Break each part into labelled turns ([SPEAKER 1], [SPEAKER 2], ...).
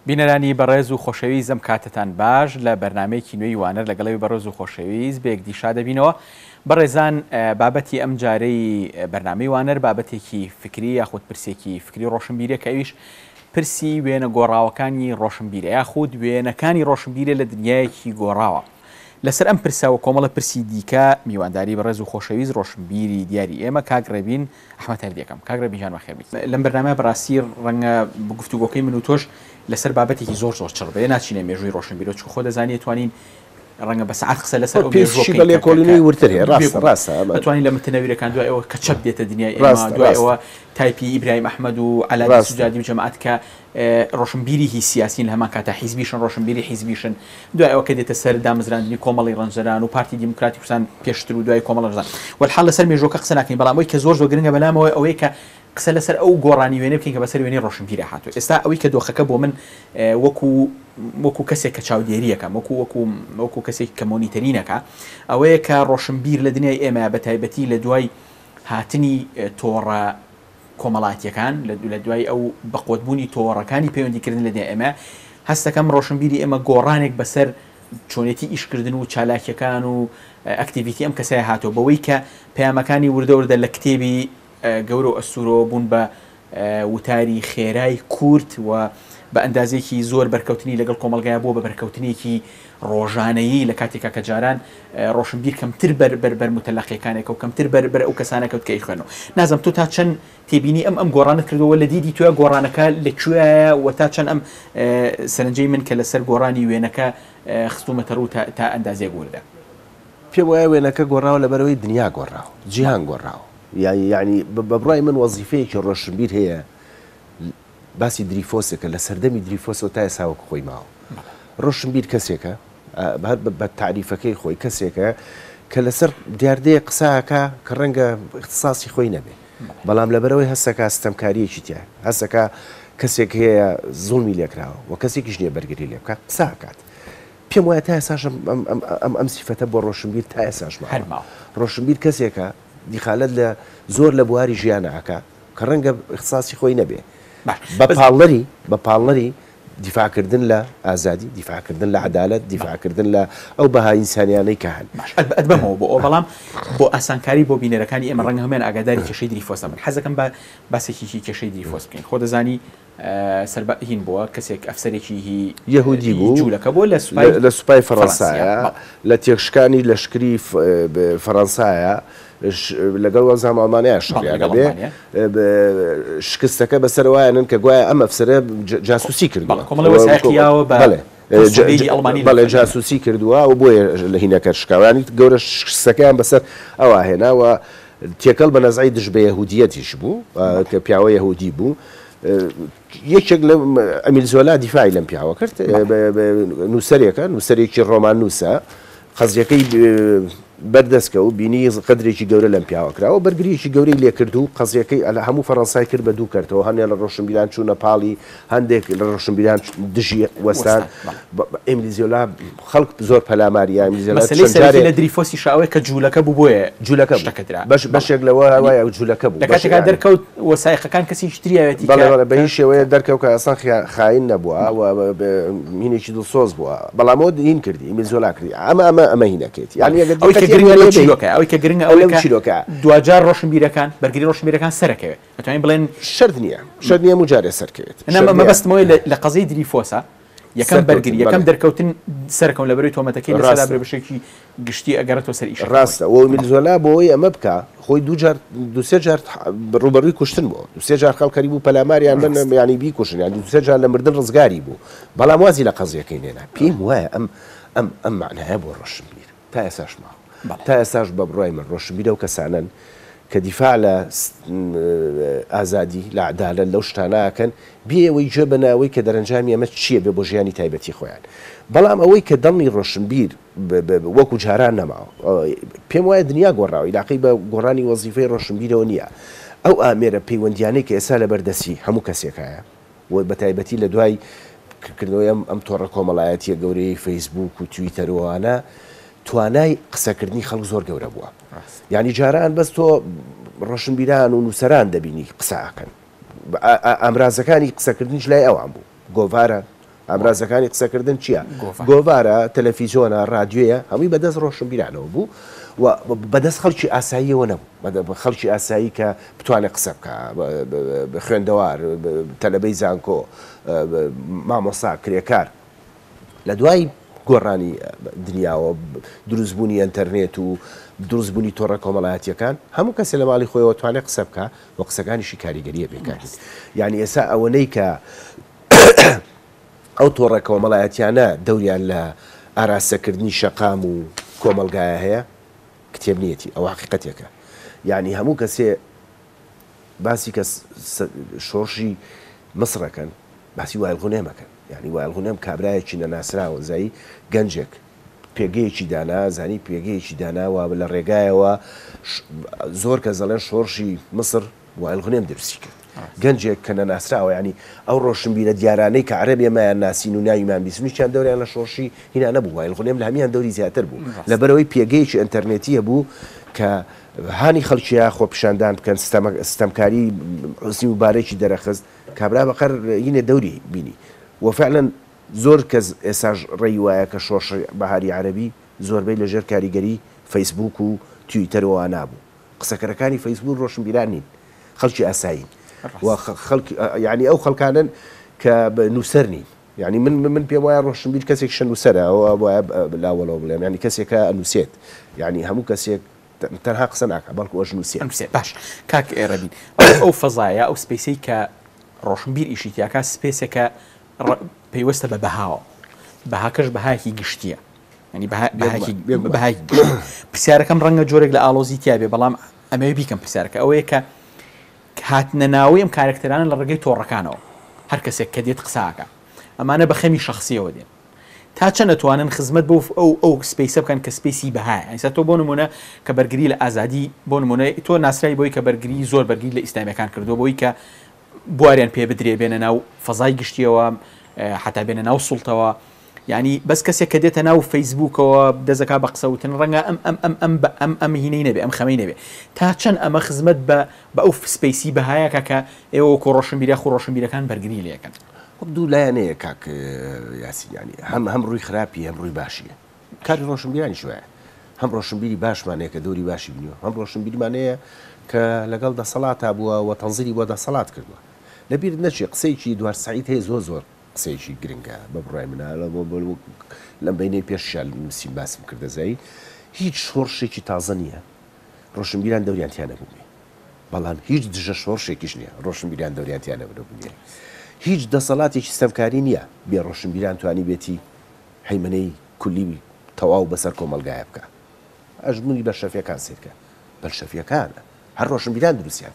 [SPEAKER 1] بینەرانی بەڕێز و خۆشەویست ئەم کاتتان باش لە بەرنامەیەکی نوێی وانەر لەگەڵەوەی بەڕێز و خۆشەویست بە یەکدیشا دەبینەوە. بەڕێزان بابەتی ئەم جارەی بەرنامەی وانەر بابەتێکی فکری یاخود پرسێکی فکری ڕۆشنبیرێک ئەویش پرسی وێنە گۆڕاوەکانی ڕۆشنبیرە یاخود وێنەکانی ڕۆشنبیرە لە دنیایەکی گۆڕاوە. لەسەر ئەم پرساوە کۆمەڵە پرسی دیکە میوانداری بەڕێز و خۆشەویست ڕۆشنبیری دیاری ئێمە کاگڕێبین ئەحمەد هەردیەکەم. کاگڕێبین بەخێربیت. لەم بەرنامە بەڕاستی ڕەنگە گفتوگۆکەی من و تۆش لەسەر بابەتێکی زۆر چڕ بێ ناچینە مێژووی ڕۆشنبیرۆ چکە خۆ دەزانانی توانین ڕەنگە بە سەعات قسە لەسەر
[SPEAKER 2] لێکۆڵینەوەی ورتر هەیە ڕاستە
[SPEAKER 1] بتوانین لە متنەویرەکان دوای ئەوە کە چەپ دێتە دنیای ئێمە دوای ئەوە تایپی ئیبراهیم ئەحمەد و عەلای سوجادی جەماعەت کە ڕۆشنبیری هی سیاسین لە هەمان کاتە حیزبیشن ڕۆشنبیری حیزبیشن دوای ئەوە کە دێتە سەر دامەزراندنی کۆمەڵی ڕەنجەران و پارتی دیموکراتی کوردستان پێشتر و دوای کۆمەڵ ڕەنجەران وەلحاڵ لەسەر مێژووەکە قسە ناکەین بەڵام ئەوەی کە زۆر گرنگە بەلامەوەی ئەوەی کە قسە لەسەر ئەو گۆڕانی وێنە بکەین کە بەسەر وێنەی ڕۆشنبیرە هاتووە. ئێستا ئەوەی کە دۆخەکە بۆ من وەکو کەسێک کە چاودێریەکەم وەکو کەسێک کە مۆنیتەرینەکە ئەوەیە کە ڕۆشنبیر لە دنیای ئێمە بە تایبەتی لە دوای هاتنی تۆڕە کۆمەڵاتیەکان لە دوای ئەو بەقۆتبوونی تۆڕەکانی پەیوەندیکردن لە دنیای ئێمە هەستەکەم ڕۆشنبیری ئێمە گۆڕانێک بەسەر چۆنێتی ئیشکردن و چالاکیەکان و ئەکتیڤیتی ئەم کەسای هاتۆ بەوەی کە پەیامەکانی وردەوردە لە کتێبی گەورە و ئەسوورەوە بوون بە وتاری خێرای کورد و بە ئەندازێکی زۆر بەرکەوتنی لەگەڵ کۆمەلگایە بۆ بە بەرکەوتنێکی ڕۆژانەیی لە کاتێکا کە جاران ڕۆشنبیر کەمتر بەر متەلەقیەکانێکە و کەمتر بەر ئەو کەسانەکەوت کە ئیخوێنەوە. نازم تۆ تا چەند تێبینی ئەم گۆڕانت کردەوە لە دیدی توێ گۆڕانەکە لەکوێیە و تا چەند ئەم سەرنجەی من کە لەسەر گۆڕانی وێنەکە خستومەتە ڕوو تا ئەندازێک وردە.
[SPEAKER 2] پێم وایە وێنەکە گۆڕاوە لەبەرەوەی دنیا گۆڕاوە جیهان گۆڕاوە. یعنی بەبڕای من وەزیفەیەکی ڕۆشنبیر هەیە باسی دریفۆسێکە لە سەردەمی دریفۆسەوە تا ئێساوەکو خۆی ماوە. ڕۆشنبیر کەسێکە بە تعریفەکەی خۆی کەسێکە کە لەسەر دیاردەیە قساکە کە ڕەنگە اختصاصی خۆی نەبێ بەڵام لەبەرەوەی هەستەکە ستەمکاریەکی تیا هەستەکە کەسێک هەیە زوڵمی لێکراوە و کەسێکیش نییە بەرگری لێ بکات قساکات. پێم وایە تا ئێساش ئەم سیفەتە بۆ ڕۆشنبیر تا ئێساش ماوە. ڕۆشنبیر کەسێکە دیخالەت لە زۆر لە بواری ژیانەکە کە ڕەنگە اختصاصی خۆی نەبێ بە پاڵنەری دیفاعکردن لە ئازادی دیفاعکردن لە عەدالەت دیفاعکردن لە ئەو بەهای ئینسانیانەی کە هەن
[SPEAKER 1] ئەدبەمەوە بۆ ئەو بەڵام بۆ ئاسانکاری بۆ بینەرەکانی ئێمە ڕەنگە هەمان ئاگاداری کێشەی دریفۆسە من حەزەکەم بە باسێکی کێشەی دریفۆس بکەین. خۆ دەزانی سەربەهین بووە کەسێک ئەفسەرێکی
[SPEAKER 2] یەهودی بوو
[SPEAKER 1] جوولەکە بۆ
[SPEAKER 2] لە سوپای فەڕەنسایە لە تێکشکانی لەشکری فەڕەنسایە لەگەڵ وەزام ئەڵمانیا شڕیاگە بێ شکستەکە بەسەرەوەیانن کە گوایە ئەم ئەفسەرە جاسوسی کردووە بەڵێ جاسوسی کردووە و بۆیە لە هینەکە شکاوانی گەورە شکستەکەیان بەسەر ئەوە هێناوە تێکەڵ بە نەزای دژ بە یەهودیەتیش بوو کە پیاوە یەهودی بوو. یەکێک لە ئەمیل زۆلا دیفاعی لەم پیاوە کرد نووسەرێکە نووسەرێکی ڕۆمان نووسە قەزیەکەی بەردەستکە و بینی قدرێکی گەورە لەم پیاوە کراوە بەرگریەکی گەورەی لێکرد و قەزیەکەی لە هەموو فەڕەنسای کرد بە دوو کردەوە هەندێک لە ڕۆشنبیران چوونە پاڵی هەندێک لە ڕۆشنبیران دژی وەستان ئەمیل زۆلا خەڵک زۆر پەلاماریە
[SPEAKER 1] لە دریفۆسی شاوەیە کە جوولەکە بوو بۆیە
[SPEAKER 2] جوولەکە بەشێک لەوە هەوایە و جوولەکە بوو
[SPEAKER 1] لە کاتێکا دەرکەوت وەسایقەکان کەسی شتریەتی
[SPEAKER 2] بە هیچ شێوەیە دەرکەوت کە ئەسان خاین نەبووە و هینێکی دڵسۆز بووە بەڵامەوە هین کردی ئەمیل زۆلا کردی ئەمە هینەکەیت
[SPEAKER 1] ئەوەی کە گرنگە ئەوەیە دوجار ڕۆشنبیرەکان بەرگری ڕۆشنبیرەکان سەرەکەوێت ئەتوانین بڵێن
[SPEAKER 2] شەرت نییە مجارێ سەرکەوێت
[SPEAKER 1] مەبەستمەوەی لە قەزەی دریفۆسە یەکەم بەرگری یەکەم دەرکەوتن سەرکەم لە بەروی تۆمەتەکەی لەسەدا بەشێکی گشتی ئەگەڕێتەوە سەر ئیش
[SPEAKER 2] ڕاستە و ئەمیل زۆلا بۆەوەی ئەمە بکە خۆی دوسێ جار ڕوبەڕووی کوشتن بوو دوسێ جار خەڵکەری بوو پەلاماریان من ینی بیکوشن یان دوسێ جار لە مردن ڕزگاری بوو بەڵام وازی لە قەزیەکەی نێنا پێم وایە ئەم معنایە بۆ ڕۆشنبیر تا ئێساش ماوە تا ئێساش بە بڕای من ڕۆشنبیرە و کەسانن کە دیفاع لە ئازادی لە عەدالەت لەو شتانەکەن بێەوەی جێ بەناوەی کە دەرەنجامی ئەمە چییە بێ بۆ ژیانی تایبەتی خۆیان بەڵام ئەوەی کە دڵنی ڕۆشنبیر وەکو جاران نەماوە پێم وایە دنیا گۆڕاوە علاقەی بە گۆڕانی وەزیفەی ڕۆشنبیرەوە نییە ئەو ئامێرە پەیوەندیانەی کە ئێستا لە بەردەستی هەموو کەسێکایە و بە تایبەتی لە دوای کردنەوەی ئەم تۆڕە کۆمەڵایەتیە گەورەی فەیسبوک و تویتەرەوەوانە توانای قسەکردنی خەڵک زۆر گەورە بووە یعنی جاران بەس تۆ ڕۆشنبیران و نووسەران دەبینی قسەکەن ئامرازەکانی قسەکردنیش لای ئەوان بوو گۆڤارە ئامرازەکانی قسەکردن چییە؟ گۆڤارە، تەلەڤیزیۆنە، رادیۆیە هەمووی بەدەست ڕۆشنبیرانەوە بوو و بەدەست خەڵکی ئاساییەوە نەبوو، خەڵکی ئاسایی کە بتوانێت قسە بکە، خوێندەوار، تەلەبەی زانکۆ، مامۆستا، کرێکار. لە دوای گۆڕانی دنیاوە دروستبوونی ئینتەرنێت و دروستبوونی تۆڕە کۆمەڵایەتیەکان هەموو کەسێ لە ماڵی خۆیەوە توانێت قسە بکە و قسەکانیشی کاریگەریە بێکارێت. یعنی ئێستا ئەوەنەی کە ئەو تۆڕە کۆمەڵایەتیانە دەوریان لە ئاراستەکردنی شەقام و کۆمەلگایە هەیە کتێب نیەتی، ئەو حقیقەتێکە. یعنی هەموو کەسێ باسی کە شۆڕشی مسڕەکەن باسی وایڵغونێمەکەن، یعنی وایڵغونێم کابرایەکی نەناسراوە زایی گەنجێک پێگەیەکی دانا، زانی پێگەیەکی داناوە لە ڕێگایەوە زۆر کە زەڵێن شۆڕشی مسر وایڵغونێم دروستی کرد، گەنجێک کە نەناسراوە. ینی ئەو ڕۆشنبیرە دیارانەی کە عەرەب ئێمەیان ناسین و ناویمان بیستنیان دەوریان لە شۆڕشی هینا نەبوو، وایڵغونێم لە هەمیان دەوری زیاتر بوو لەبەرەوەی پێگەیەکی ئینتەرنێتیە بوو کە هانی خەڵکیە خۆ پیشاندان بکەن، ستەمکاری حوسنی مبارەکی دەرەخست، کابرا بەقەر هینێ دەوری بینی. وفعلا زۆر کەس ئێساژ ڕێی وایە کە شۆڕش بەهاری عەرەبی زۆربەی لەژێر کاریگەری فەیسبوک و تویتەرەوە نابوو. قسەکەرەکانی فەیسبوک ڕۆشنبیران نین، خەڵکی ئاسایین یعنی ئەو خەڵکانن کە نووسەر نین. یعنی من پێم وایە ڕۆشنبیر کەسێک شەنووسەرە ئەوە وایە لاوەڵەوە بڵێم، ینی کەسێکە ئەنووسێت، یعنی هەموو کەسێک تەنها قسە ناکە بەڵکو ئەوش نووسێت.
[SPEAKER 1] باش کاک ئێرەبین ئەو فەزایە ئەو سپیسەی کە ڕۆشنبیر ئیشی تیاکە سپێسێکە پەیوەستە بە بەهاوە، بەهاکەش بەهایەکی گشتیە، ینی بەهای پرسیارەکەم ڕەنگە جۆرێک لە ئالۆزی تیا بێ، بەڵام ئەمەوێ بیکەم پرسیارەکە ئەوەیە کە هاتنە ناوی ئەم کارکتەرانە لە ڕێگەی تۆڕەکانەوە، هەر کەسێک کە دێت قساکە ئەمانە بە خەمی شخصیەوە دێن، تا چەند ئەتوانن خزمەت بۆ ئەو سپیسە بکەن کە سپیسی بەهایە. ئەیسا تۆ بۆ نمونە کە بەرگری لە ئازادی بۆ نمونە تۆ ناسرای بۆی کە بەرگری زۆر بەرگری لە ئیسلامیەکان کردو بۆی کە بواریان پێ بدرێ بێنە ناو فەزای گشتیەوە حتا بێنە ناو سوڵتەوە، ینی بەس کەسێک کە دێتە ناو فەیسبوکەوە دەزەکا بە قسەوتن ڕەنگە ئەم هینەی نەبێ، ئەم خەمەی نەبێ، تا چەند ئەمە خزمەت بە ئەو سپیسی بەهایەکە کە ئێوە کۆ ڕۆشنبیرە خۆ ڕۆشنبیرەکان بەرگری لێەکەن.
[SPEAKER 2] دوو لایەنەیە کاک یاسین، ینی هەم ڕووی خراپی هەم ڕووی باشیە. کاری ڕۆشنبیرانی شوایە، هەم ڕۆشنبیری باشمانەیە کە دەوری باشی بنیوە، هەم ڕۆشنبیریمانەیە کە لەگەڵ دەسەڵات بووە و تەنزیری بۆ دەسەڵات کردووە. لەبیر نەچێ قسەیەکی دوار سعید هەیە زۆر قسەیەکی گرنگە بە بڕای منە لەم بینەی پێششال نووسین باسم کردە زایی هیچ شۆڕشێکی تازە نییە ڕۆشنبیران دەوریانتیانە بووێ، بەڵام هیچ دژە شۆڕشێکیش نییە ڕۆشنبیران دەوریانتیانە بووێ. هیچ دەسەڵاتێکی ستەمکاری نییە بێ ڕۆشنبیران توانی بێتی هەیمنەی کولی تەواو بەسەر کۆمەلگایە بکە. ئەژمونی بەرشەفیەکان سیرکە، بەرشەفیەکانە هەر ڕۆشنبیران دروستیان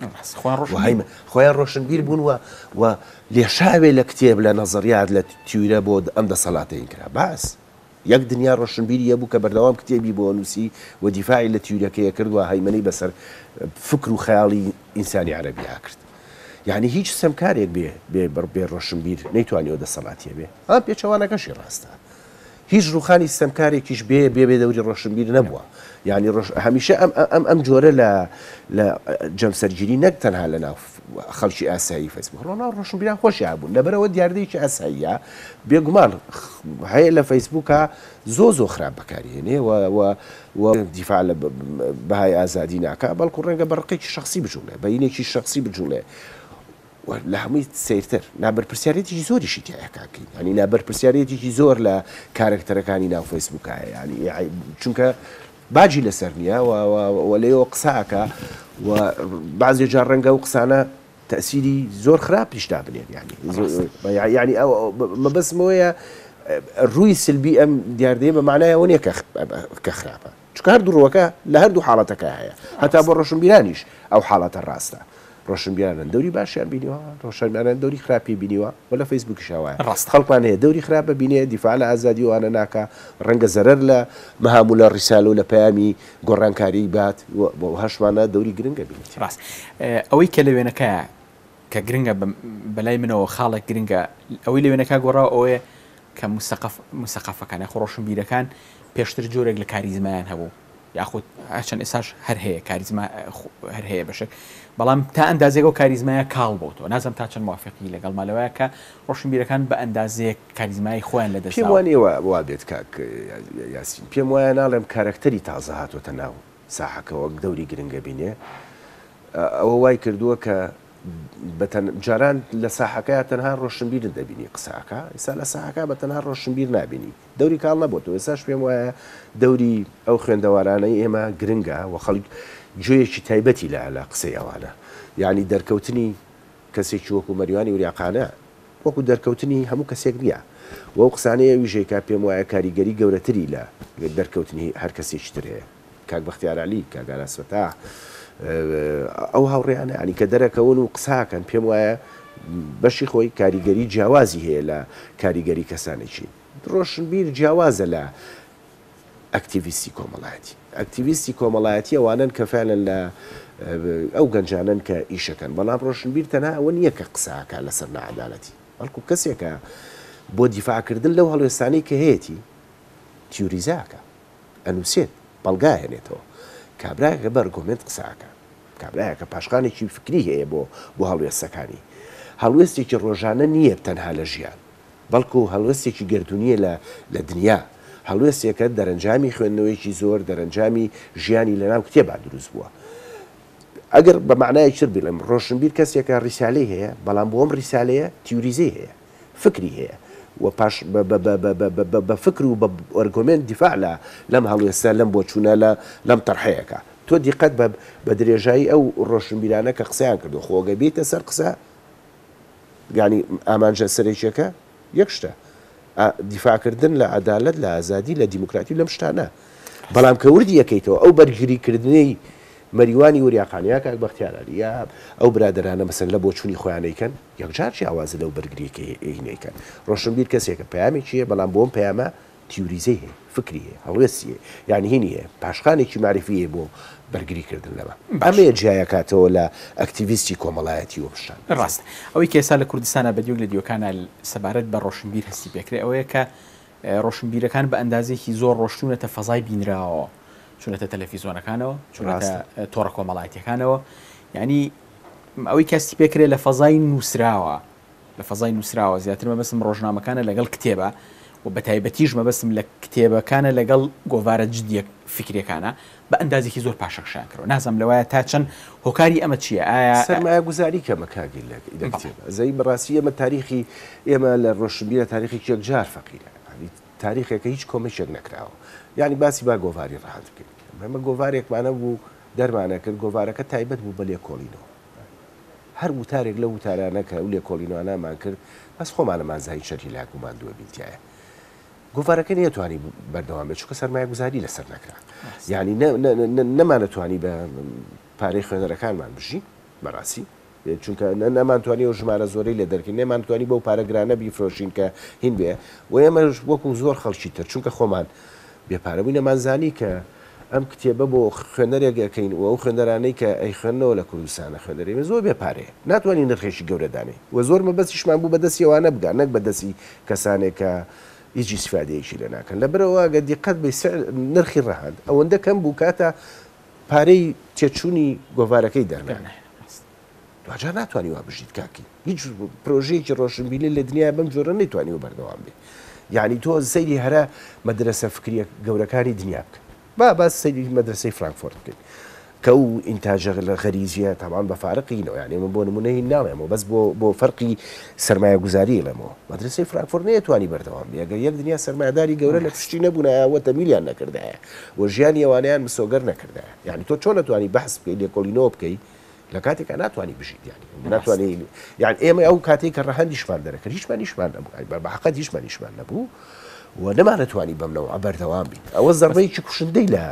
[SPEAKER 2] خۆیان ڕۆشنبیر بوون و لێشاوێ لە کتێب لە نەزەریات لە تیورە بۆ ئەم دەسەڵاتەیە کرا. باس یەک دنیا ڕۆشنبیری هەبوو کە بەردەوام کتێبی بۆ نووسی و دیفاعی لە تیورەکەیە کردووە هەیمنەی بەسەر فکر و خەیاڵی ئینسانی عەرەبیە کرد. یعنی هیچ سەمکارێک بێ ڕۆشنبیر نەیتوانیەوە دەسەڵاتیە بێ. ئەم پێچەوانەکەشی ڕاستە، هیچ ڕوخانی سەمکارێکیش بێ دەوری ڕۆشنبیر نەبووە. یعنی هەمیشە ئەم جۆرە لە جەمسەرگیری نەک تەنها لە ناو خەڵکی ئاسایی فەیسبوک ڕۆناو ڕۆشنبیران خۆشیان بوون، لەبەرەوە دیاردەیەکی ئاساییە بێگومان هەیە لە فەیسبوکە زۆ خراپ بەکارهێنێ و دیفاع لە بەهای ئازادی ناکە، بەڵکو ڕەنگە بەڕقێکی شخصی بجوڵێ، بەینێکی شخصی بجوڵێ لە هەمووی سیرتر نابەرپرسیارەتێکی زۆریشی تایە کاکەین، ینی نابەرپرسیارەتێکی زۆر لە کارکتەرەکانی ناو فەیسبوکایە، ینی چونکە باجی لەسەر نییە و لێەوە قساکە و بعضی جار ڕەنگە و قسانە تەسیری زۆر خراپیش دابنێن، ینی مەبەستمەوەیە ڕووی سلبی ئەم دیاردەیە بە معنایەوە نییە کە خراپە، چونکە هەردوو ڕۆوەکە لە هەردوو حاڵەتەکە هەیە، هەتا بۆ ڕۆشنبیرانیش ئەو حاڵەتە ڕاستە. ڕۆشنبیرانن دەوری باشیان بینیوە، ڕۆشنبیرانان دەوری خراپی بینیوە و لە فەیسبووکی شاوایە خەڵکان هەیە دەوری خراپە بینێ دیفاع لە ئازادی وانە ناکە، ڕەنگە زەرەر لە مەهاموو لە ڕیسالە و لە پەیامی گۆڕانکاری بات بۆ هەشمانە دەوری گرنگە بینیت.
[SPEAKER 1] ڕاست ئەوەی کە لەوێنەکەیە کە گرنگە بەلای منەوە خاڵێک گرنگە ئەوەی لەوێنەکە گۆڕاوە ئەوەیە کە موسەقەفەکان خۆ ڕۆشنبیرەکان پێشتر جۆرێک لە کاریزمایان هەبوو یاخود چەند ئێساش هەر هەیە کاریزما هەر هەیە بەشێک بەڵام تا ئەندازێک و کاریزمایە کاڵ بۆتەوە نازم تا چەند موافقی لەگەڵ مالەوەیە کە ڕۆشنبیرەکان بە ئەندازەیەک کاریزمای خۆیان لە دەست
[SPEAKER 2] پێم وانە وا بێت کاک یاسین پێم وایە ناڵێم کارکتەری تازە هاتوۆتە ناو ساحەکەەوە دەوری گرنگە بینێ ئەوە وای کردووە کە جاران لە ساحەکە تەنها ڕۆشنبیرن دەبینی قساکە ئێستا لە ساحەکە بە تەنها ڕۆشنبیر نبینی دەوری کاڵ نەبووەوە ئێساش پێم وایە دەوری ئەو خوێندەوارانەی ئێمە گرنگە و خەڵک گوێیەکی تایبەتی لە قسەی ئەوانە یعنی دەرکەوتنی کەسێکی وەکو مەریوانی وریاقانە وەکو دەرکەوتنی هەموو کەسێک نییە وەو قسانەیە ویژێکا پێم وایە کاریگەری گەورەتری لە دەرکەوتنی هەر کەسێکی ترەیە کاک بەختیار عەلی کاک ئاراس فەتاح ئەو هاوڕێیانە ینی کە دەرەکەون و قساکەن پێم وایە بەشی خۆی کاریگەری جیاوازی هەیە لە کاریگەری کەسانێکی ڕۆشنبیر جیاوازە لە ئەکتیڤیستی کۆمەڵایەتی ئەکتیڤیستی کۆمەڵایەتی ئەوانن کە فعلەن لە ئەو گەنجانن کە ئیشەکەن بەڵام ڕۆشنبیر تەنها ئەوە نییە کە قساکە لەسەر نەعەدالەتی بەڵکو کەسێکە بۆ دیفاعکردن لەو هەڵوێستانەی کە هەیەی تیوریزاکە ئەنووسێت بەڵگا هێنێتەوە کابراایەکە بە ئەرگۆمنت قساکە کابراایەکە پاشخانێکی فکری هەیە بۆ هەڵوێستەکانی هەڵوێستێکی ڕۆژانە نییە تەنها لە ژیان بەڵکو هەڵوێستێکی گردونیە لە دنیا هەڵوێستێکە دەرەنجامی خوێندنەوەیکی زۆر دەرەنجامی ژیانی لەناو کتێبا دروست بووە ئەگەر بە معنای تر بڵێم ڕۆشنبیر کەسێکە ڕیسالەی هەیە بەڵام بۆ ئەم ریسالەیە تیوریزەی هەیە فکری هەیە و پاش بە فکر و بە ئەرگۆمنت دیفاع لەم هەڵوێستە لەم بۆ چوونە لەم تەرحەیەەکە تۆ دیقەت بە درێژایی ئەو ڕۆشنبیرانە کە قسەیان کردو خۆگە بێتە سەر قسە ینی ئامانجە سەرێکیەکە یەک شتە دیفاعکردن لە عەدالەت لە ئازادی لە دیموکراتی لەم شتانە بەڵام کە وردی یەکەیتەوە ئەو بەرگریکردنەی مەریوانی وریاقانیا کاک بەختیار عەلی ئەو برادرانە مەسەن لە بۆ چوونی خۆیانەیکەن یەکجارچی ئاوازە لەو بەرگریەکە هینەیکەن ڕۆشنبیر کەسێکە پەیامێکیە بەڵام بۆم پەیامە تیوریزەی هەیە فکری هەیە هەڵوێستی هەیە یعنی هینی هەیە پاشخانێکی معرفی هەیە بۆ بەرگریکردن لەمە ئەمەیە جیایەکاتەوە لە ئەکتیڤیستی کۆمەڵایەتی و بشتان
[SPEAKER 1] ڕاست ئەوەی کە ئێستا لە کوردستانە بەدیوک لە دیوەکانە سەبارەت بە ڕۆشنبیر هەستی پێکرێ ئەوەیە کە ڕۆشنبیرەکان بە ئەندازێکی زۆر ڕۆشتونەتە فەزای بینراوە چونەتە تەلەڤیزۆنەکانەوە چونەتە تۆڕە کۆمەڵایەتیەکانەوە یعنی ئەوەی کەستی پێکرێت لە فەزای نووسراوە زیاتر مەبەستم ڕۆژنامەکانە لەگەڵ کتێبە و بە تایبەتیش مەبەستم لە کتێبەکانە لەگەڵ گۆڤارە جدیەک فکرەکانە بە ئەندازێکی زۆر پاشەخشیان کردەوە نازانم لەوایە تا چەند هۆکاری ئەمە چییە ئایا
[SPEAKER 2] سەرمایە گوزاری کەمە کاگیر لە کتێبە زەی بەڕاستی ئێمە تاریخی ئێمە لە ڕۆشنبیرە تاریخێکی یەکجار فەقیرە تاریخێکە هیچ کۆمەشێک نەکراوە یعنی باسی با گۆڤاری ڕاهات کرد ئەمە گۆڤارێکمانە بوو دەرمانە کرد گۆڤارەکە تایبەت بوو بە لێکۆڵینەوە هەر وتارێک لە وتارانە کە ئەو لێکۆڵینەوەنامان کرد بەس خۆمانەمانزایی شەری لاکومان دووە بیتایە گۆڤارەکە نەیەتوانی بەردەوام بێت چونکە سەرمایە گوزاری لەسەر نەکرا یعنی نەمانەتوانی بە پارەی خوێنەرەکانمان بژین بەڕاستی چونکە نەمانتوانی ئەو ژمارە زۆرەی لە دەرکردن نێمانتوانی بەو پارەگرانە بیفرۆشین کە هین بێ و ئێمە وەکو زۆر خەڵکی تر چونکە خۆمان بێپارەبووی نەمانزانی کە ئەم کتێبە بۆ خوێنەرێک ئەەکەین و ئەو خوێنەرانەی کە ئەی خوێندنەوە لە کوردستانە خوێنەرێمە زۆر بێپارەیە ناتوانین نرخێکی گەورەدانێ و زۆر مەبەستیشمان بوو بەدەستی ئەوانە بگان نەک بەدەستی کەسانێک کە هیچ ئیسفادەیەکی لێ ناکەن لەبەرەوە گە دیقەت بە نرخی ڕەهاند ئەوەندە کەم بوو کاتە پارەی تێچوونی گۆڤارەکەی دەرمێنە دوجار ناتوانانی وا بژیت کاکی هیچ پرۆژەیەکی ڕۆشنبیری لە دنیا بەم جۆرە نەیتوانی و بەردەوام بێ یعنی تۆ سەیری هەرە مەدرسە فکریە گەورەکانی دنیا بکە باس سەیری مەدرسەی فرانکفۆرت بکەین کە و ئینتاژە لە غەریزیە تاوان بە فارقینەوە یعنی من بۆ نمونەی ناڵێمەوە بەس بۆ فەرقی سەرمایە گوزاری لەمەوە مەدرسەی فرانکفۆرت نەیەتوانی بەردەوام بێ ئەگەر یەک دنیا سەرمایه‌داری گەورە لە پشتی نەبوونایەوە تەمیلیان نەکردایە و ژیانی ئەوانیان مسۆگەر نەکردایە یعنی تۆ چۆن نەتوانی بەحس بکەی لێکۆڵینەوە بکەی لە کاتێکە ناتوانانی بژیت یعنی ناتوانانی یعنی ئێمە ئەو کاتێک کە ڕەهەندیشمان دەرەکرد هیچمانیشمان نەبوو بەحەقەت هیچمانیشمان نەبوو و نەمانەتوانی بەمنەوە بەردەوام بین ئەوە زەربەیەکی کوشندەی لە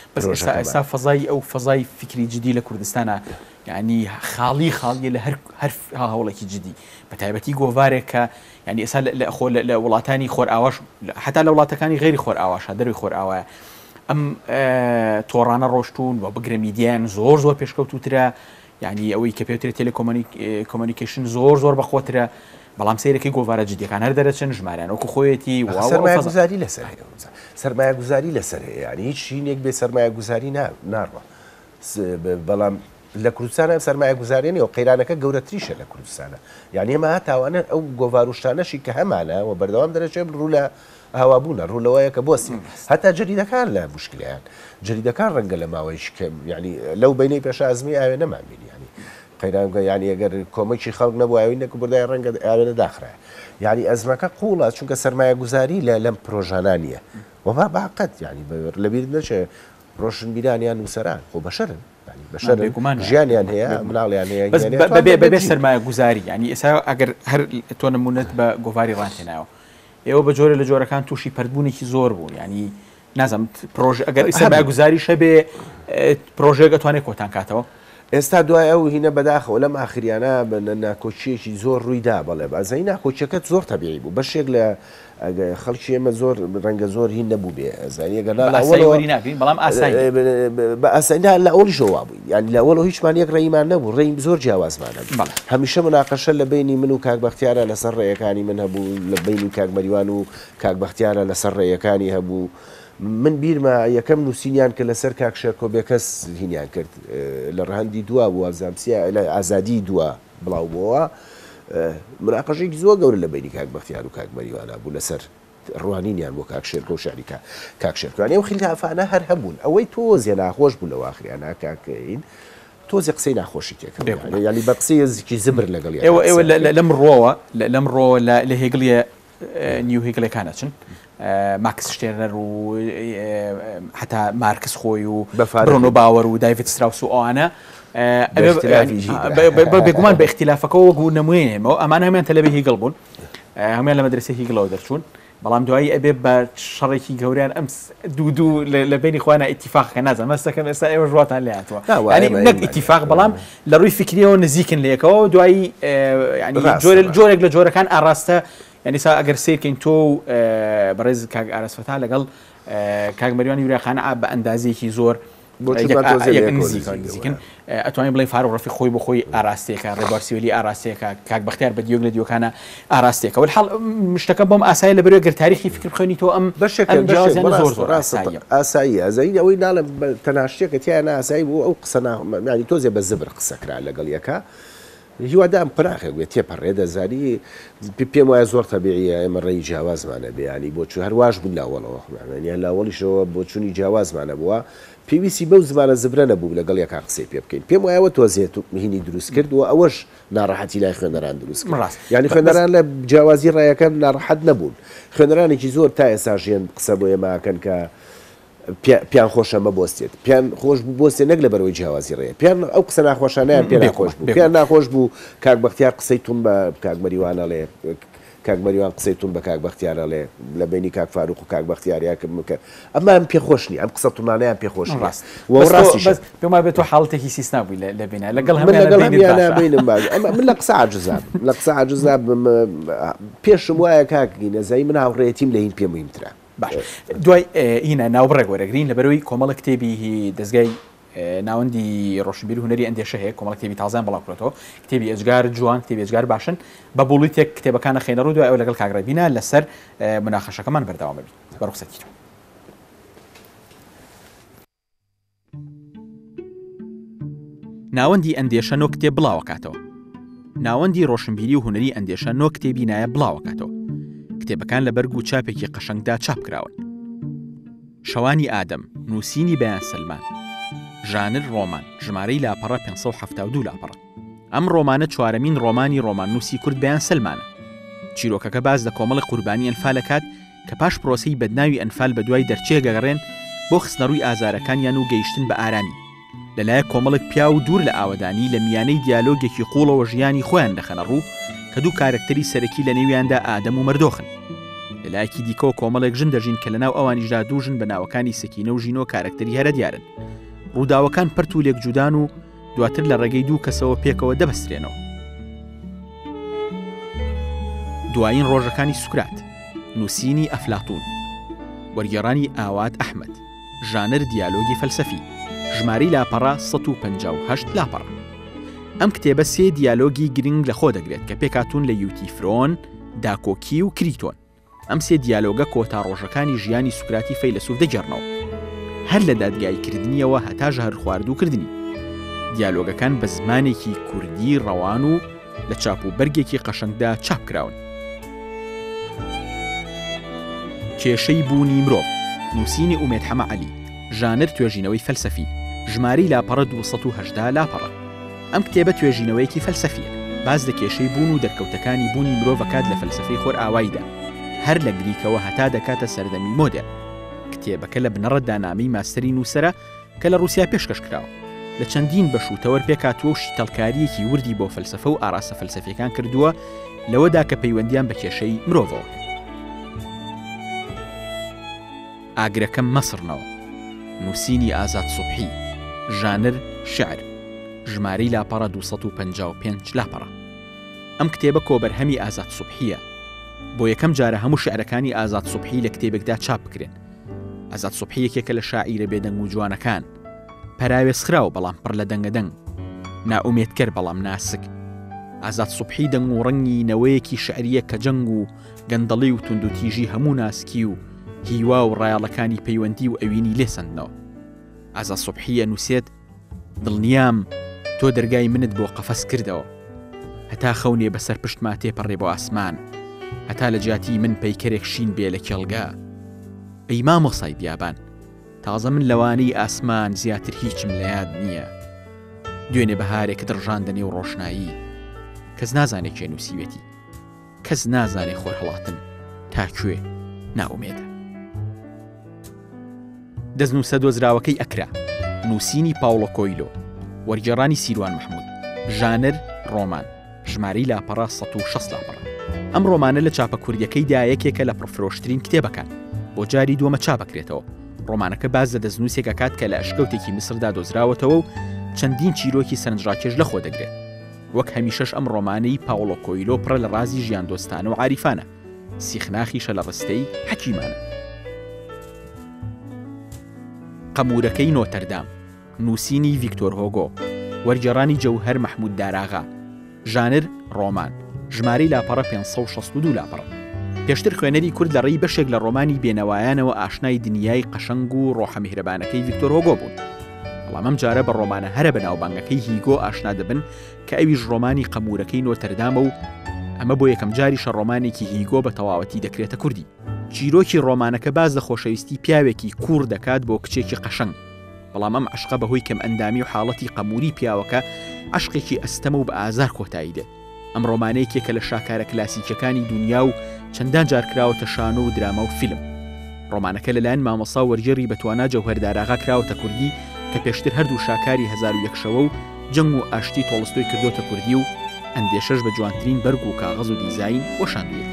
[SPEAKER 1] ئێستا فەزای ئەو فەزای فکری جدی لە کوردستانە یعنی خاڵیە لە هەر هەوڵێکی جدی بە تایبەتی گۆڤارێکە یعنی ئێستا لە وڵاتانی خۆرئاواش حتا لە وڵاتەکانی غێری خۆرئاواش دەروی خۆرئاوایە ئەم تۆڕانە ڕۆشتون و بگرە میدیان زۆر پێشکەوتوترە یعنی ئەوەی کە پێوترێت تێلێکۆمۆنیکیشن زۆر بەخۆترە بەڵام سیرەکەی گۆڤارە جدیەکان هەر دەرەچن ژمارەیان وەکو خۆیەتی
[SPEAKER 2] سەرمایه‌گوزاری لەسەر هەیە سەرمایه‌گوزاری لەسەر هەیە یعنی هیچ شینێک بێ سەرمایه‌گوزاری ناڕوە بەڵام لە کوردستانە سەرمایه‌گوزاریێنی و قەیرانەکە گەورەتریشە لە کوردستانە یعنی ئێمە هاتاوانە ئەو گۆڤاروشتانەشی کە هەمانە و بەردەوام دەرەچێت ڕوو لە هاوابوونە ڕوولەوەیە کە بۆسی هەتا جەریدەکان لە مشکلیان جەریدەکان ڕەنگە لە ماوەیش کە ینی لەو بینەی پێشازمی ئاوێ نەمامین ینی قەیرانگە ینی ئەگەر کۆمەکی خەڵک نەبوو ئاوی نەکە بردای ڕەنگە ئاوێنە داخرای یعنی ئەزمەکە قوڵە چونکە سەرمایه‌گوزاری لەم پرۆژانە نییە وما باقەت ینی لەبیر نەچێت ڕۆشنبیرانیان نووسەران خۆ بەشەرن ژیانیان هەیە مناڵیان هەیە
[SPEAKER 1] بەبێ سەرمایه‌گوزاری ینی ئێستا ئەگەر هەر تۆ نمونەت بە گۆڤاری ڕانهێناوە ئێوە بە جۆرە لە جۆرەکان تووشی پەردبوونێکی زۆر بوو ینی نازەم ئەگەر سەرمایه‌گوزاری شەبێ پرۆژێک ئەتوانێت کۆتان کاتەوە
[SPEAKER 2] ئێستا دوای ئەو هینە بەداخەوە لەم ئاخریانە ناکۆچیەکی زۆر ڕوویدا بەڵێ بەزای ناکۆچیەکەت زۆر تەبیعی بوو بەشێک لە خەڵکی ئێمە زۆر ڕەنگە زۆر هین نەبوو بێ
[SPEAKER 1] بەڵام
[SPEAKER 2] بە ئاسانیدا لە ئەوڵیشەوە بووی ینی لە ئەوڵەوە هیچمان یەک ڕێیمان نەبوو ڕێیم زۆر جیاوازمانە هەمیشە مناقەشە لە بینی من و کاک بەختیارە لەسەر ڕێیەکانی من هەبوو لە بینی کاک مەریوان و کاک بەختیارە لەسەر ڕێیەکانی هەبوو من بیرمە یەکەم نووسینیان کە لەسەر کاک شێرکۆ بێکەس هینیان کرد لە ڕەهەندی دووە بووە زامسیە لە ئازادی دووە بڵاو بووەوە مناقەشێکی زۆر گەورە لە بینی کاک بەختیار و کاک مەریوانە بوو لەسەر ڕوانینیان بۆ کاک شێرکۆ و شاریکە کاک شێرکۆیان ئەو خیلافانە هەر هەبوون ئەوەی تۆزیە ناخۆش بوو لە واخریانە کاکەین تۆزی قسەی ناخۆشی تێکەوە ینی بە قسەی زیکی زبر لەگەڵ
[SPEAKER 1] ئێوە لەم ڕۆوە لە هێگڵیە نیو هێگڵەکانەچن ماکس شتێرنەر و حتا مارکس خۆی و برۆنۆ باوەر و دایڤید ستراوس و ئەوانە بێگومان بە اختیلافەکەەوە وەگو نموێنێمەوە ئەمان هەمیان تەلەبی هیگڵ بوون هەمیان لە مەدرسە هیگڵەوە دەرچوون بەڵام دوایی ئەبێ بە شەڕێکی گەوریان ئەم دوو لە بینی خوانە ئیتیفاقکە نازان مەستەکەم ئێستا ئێوە ژواتان لێهاتوە نەک ئیتیفاق بەڵام لە ڕووی فکریەوە نزیکن لەیەکەوە دوایی جۆرێک لە جۆرەکان ئاراستە ینی سا ئەگەر سیرکەین تۆ بەڕێز کاک ئارەسفەتا لەگەڵ کاک مەریوانی وریاخانە بە ئەندازەیەکی زۆر نزیکن ئەتوانین بڵێ فاروق ڕەفیق خۆی بۆ خۆی ئاراستەیەەکە ڕێبارسیوەلی ئاراستەیەەکە کاک بەختیار بە دیۆک لە دیۆکانە ئاراستەیەەکە وەحاڵ شتەکە بۆم ئاسایی لە بەرەوەی گەر تاریخی فکر بخوێنی تۆ ئەم
[SPEAKER 2] زۆر ئاسایی ئەزایی ئەوەی ناڵم تەناشتێکە تیانە ئاسایی بوو ئەو قسە ینی تۆزێ بە زبر قسەکرا لەگەڵ یەکە هیوادام قناخێک بێت تێپەڕێ دەزاری پێم وایە زۆر تەبیعیە ئێمە ڕێی جیاوازمانە بێیانی بۆ چوو هەرواش بوو لاوەڵەوە لاوەڵیشەوە بۆ چوونی جیاوازمانە بووە پێویستی بەو زمانە زبرە نەبوو لەگەڵ یەکا قسەی پێ بکەین پێم وایەوە تۆزێت و مهینی دروست کرد و ئەوەش ناڕەحەتی لای خوێنەران دروست کرد ینی خوێنەران لە جیاوازی ڕێیەکەم ناڕەحەت نەبوون خوێنەرانێکی زۆر تا ئێستا ژیان قسە بۆ ئێماکەن کە پیان خۆشە مەبۆستێت پیان خۆش بوو بۆستێ نەک لە بەرەوەی جیاوازی ڕێ پیان ئەو قسە ناخۆشانیان پێ ناخۆش بوو پیان ناخۆش بوو کاک بەختیار قسەی تون بە کاک مەریوانەڵێ کاک مەریوان قسەی تون بە کاک بەختیارەڵێ لە بینی کاک فاروق و کاک بەختیاریاکە بکە ئەممان پێخۆشنی ئەم قسە تونانیان پێخۆشی ڕاست
[SPEAKER 1] پێما بێت تۆ حاڵەتێکی سیستنابووی لە بینە لەگەڵ
[SPEAKER 2] هەمێنبینم من لە قسە عاجزام لە قسە عاجزا پێشم وایە کاکی نەزایی من هاوڕێتیم لە هین پێ مهمترە
[SPEAKER 1] باش دوای هینە ناوبڕێک وەرەگرین لە بەرەوەی کۆمەڵە کتێبی دەستگای ناوەندی ڕۆشنبیر و هونەری ئەندێشە هەیە کۆمەڵە کتێبی تازان بەڵاوکرێتەوە کتێبی ئەجگار جوان کتێبی ئەجگار باشن بە بوڵیتێک کتێبەکانە خێنەڕوو دوای ئەو لەگەڵ کاگڕێبینە لەسەر مناقەشەکەمان بەردەوام بێت بەڕوخسەتی ناوەندی ئەندێشە نۆ کتێب بڵاوکاتەوە ناوەندی ڕۆشنبیری و هونەری ئەندێشە نۆ کتێبی نایە بڵاوکاتەوە کتێبەکان لە بەرگ و چاپێکی قەشەنگدا چاپ کراون شەوانی ئادەم نووسینی بەیان سلمان ژانر ڕۆمان ژمارەی لاپەڕە 572 لاپەڕە ئەم ڕۆمانە چوارەمین ڕۆمانی ڕۆماننووسی کورد بەیان سلمانە چیرۆکەکە باز لە کۆمەڵی قوربانی ئەنفالەکات کە پاش پرۆسەی بەدناوی ئەنفال بە دوای دەرچێگەڕێن بۆ خستنەڕووی ئازارەکانیان و گەیشتن بە ئارامی لەلایەک کۆمەڵێک پیا و دوور لە ئاوەدانی لە میانەی دیالۆگێکی قوڵەوە ژیانی خۆیان دەخەنە ڕوو کە دوو کارکتەری سەرەکی لە نێویاندا ئادەم و مەردۆخن لەلایەکی دیکەوە کۆمەڵێک ژن دەژین کە لەناو ئەوانیشدا دووژن بە ناوەکانی سەکینە و ژینۆ کارکتەری هەرە دیارن ڕووداوەکان پەرت و لێک جودان و دواتر لە ڕێگەی دوو کەسەوە پێکەوە دەبەسترێنەوە دوایین ڕۆژەکانی سوکرات نووسینی ئەفلاتون وەرگێڕانی ئاوات ئەحمەد ژانر دیالۆگی فەلسەفی ژماری لاپەڕە 158 لاپەڕە ئەم کتێبە سێ دیالۆگی گرنگ لە خۆ دەگرێت کە پێکاتون لە یوتیفرۆن، داکۆکی و کریتۆن. ئەم سێ دیالۆگە کۆتا ڕۆژەکانی ژیانی سوکراتی فەیلسوف دەگەڕنەوە، هەر لە دادگایکردنیەوە هەتا ژەهر خواردووکردنی. دیالۆگەکان بە زمانێکی کوردی ڕەوان و لە چاپ و بەرگێکی قەشەنگدا چاپ کراون. کێشەی بوونی مرۆڤ، نووسینی ئومێد حەمە عەلی، ژانر توێژینەوەی فەلسەفی، ژماری لاپەڕە 218 لاپەڕە. ئەم کتێبە توێژینەوەیەکی فەلسەفیە، باز لە کێشەی بوون و دەرکەوتەکانی بوونی مرۆڤەکات لە فەلسەفەی خۆر ئاواییدا، هەر لە گریکەوە هەتا دەکاتە سەردەمی مۆدێر. کتێبەکە لە بنەڕە دانامەی ماستەری نووسەرە کە لە رووسیا پێشکەش کراوە، لە چەندین بەشوتەوەر پێکاتوە و شیتەڵکاریەکی وردی بۆ فەلسەفە و ئاراستە فەلسەفیەکان کردووە لەوەدا کە پەیوەندیان بە کێشەی مرۆڤەوە. ئاگرەکەم مەسڕنەوە، نووسینی ئازاد سوبحی، ژانر شعر، ژمارەی لاپەڕە 255 لاپەڕە. ئەم کتێبە کۆبەرهەمی ئازاد سوبحیە، بۆ یەکەم جارە هەموو شعرەکانی ئازاد سوبحی لە کتێبێکدا چاپ بکرێن. ئازاد سوبحی یەکێکە لە شاعیرە بێدەنگ و جوانەکان، پەراوێزخراو بەڵام پڕ لە دەنگەدەنگ، نائومێدکەر بەڵام ناسک. ئازاد سوبحی دەنگ و ڕەنگی نەوەیەکی شعریە کە جەنگ و گەندەڵی و توندوتیژی هەموو ناسکی و هیوا و ڕایاڵەکانی پەیوەندی و ئەوینی لێسەندنەوە. ئازاد سوبحی ئەنووسێت دڵنیام تۆ دەرگای منت بۆ قەفەس کردەوە، هەتا خەونێ بەسەر پشتما تێپەڕێ بۆ ئاسمان، هەتا لە جاتی من پەیکەرێک شین بێ لە کێڵگا. ئەی مامۆسای بیابان، تازە من لەوانەی ئاسمان زیاتر هیچم لە یاد نییە. دوێنێ بەهارێکت ڕژاندنێ و ڕۆشنایی، کەس نازانێت کێ نووسیوێتی، کەس نازانێ خۆر هەڵاتن تاکوێ ناومێدە. دەستنووسە دۆزراوەکەی ئەکرا، نووسینی پاوڵۆ کۆیلۆ، وەرگێڕانی سیروان محمود، ژانر ڕۆمان، ژمارەی لاپەڕە 160 لاپەڕە. ئەم ڕۆمانە لە چاپە کوردیەکەیدا یەکێکە لە پڕفرۆشترین کتێبەکان، بۆ جاری دووەمە چاپەکرێتەوە. ڕۆمانەکە باز لە دەستنووسێک ئەکات کە لە ئەشکەوتێکی میسردا دۆزراوەتەوە و چەندین چیرۆکی سەرنجڕاکێش لە خۆ دەگرێت. وەک هەمیشەش ئەم ڕۆمانەی پاوڵۆ کۆیلۆ پڕە لە ڕازی ژیان دۆستانە و عاریفانە، سیخناخیشە لە ڕستەی حەکیمانە. قەمورەکەی نۆتەردام، نووسینی ڤیکتۆر هۆگۆ، وەرگێڕانی جەوهەر مەحموود داراغا، ژانر ڕۆمان، ژمارەی لاپەڕە 562 لاپەڕە. پێشتر خوێنەری کورد لە ڕێی بەشێک لە ڕۆمانی بێنەوایانەوە ئاشنای دنیای قەشەنگ و ڕۆحە میهرەبانەکەی ڤیکتۆر هۆگۆ بوون. بەڵام ئەم جارە بە ڕۆمانە هەرە بەناوبانگەکەی هیگۆ ئاشنا دەبن کە ئەویش ڕۆمانی قەمورەکەی نۆتەردامە و ئەمە بۆ یەکەم جاریشە ڕۆمانێکی هیگۆ بە تەواوەتی دەکرێتە کوردی. چیرۆکی ڕۆمانەکە باز لە خۆشەویستی پیاوێکی کوور دەکات بۆ کچێکی قەشەنگ، بەڵام ئەم عشقە بەهۆی کەم ئەندامی و حاڵەتی قەموری پیاوەکە عشقێکی ئەستەمە و بە ئازار کۆتایی دێت. ئەم ڕۆمانەیەکێکە لە شاکارە کلاسیکەکانی دنیا و چەندان جار کراوەتە شانۆ و درامە و فیلم. ڕۆمانەکە لەلایەن مامۆستا وەرگێڕی بەتوانا جەوهەر داراغا کراوەتە کوردی کە پێشتر هەردوو شاکاری 1001 شەوە و جەنگ و ئاشتی تۆڵستۆی کردوتە کوردی و ئەندێشەش بە جوانترین بەرگ و کاغەز و دیزاین وەشاندوێت.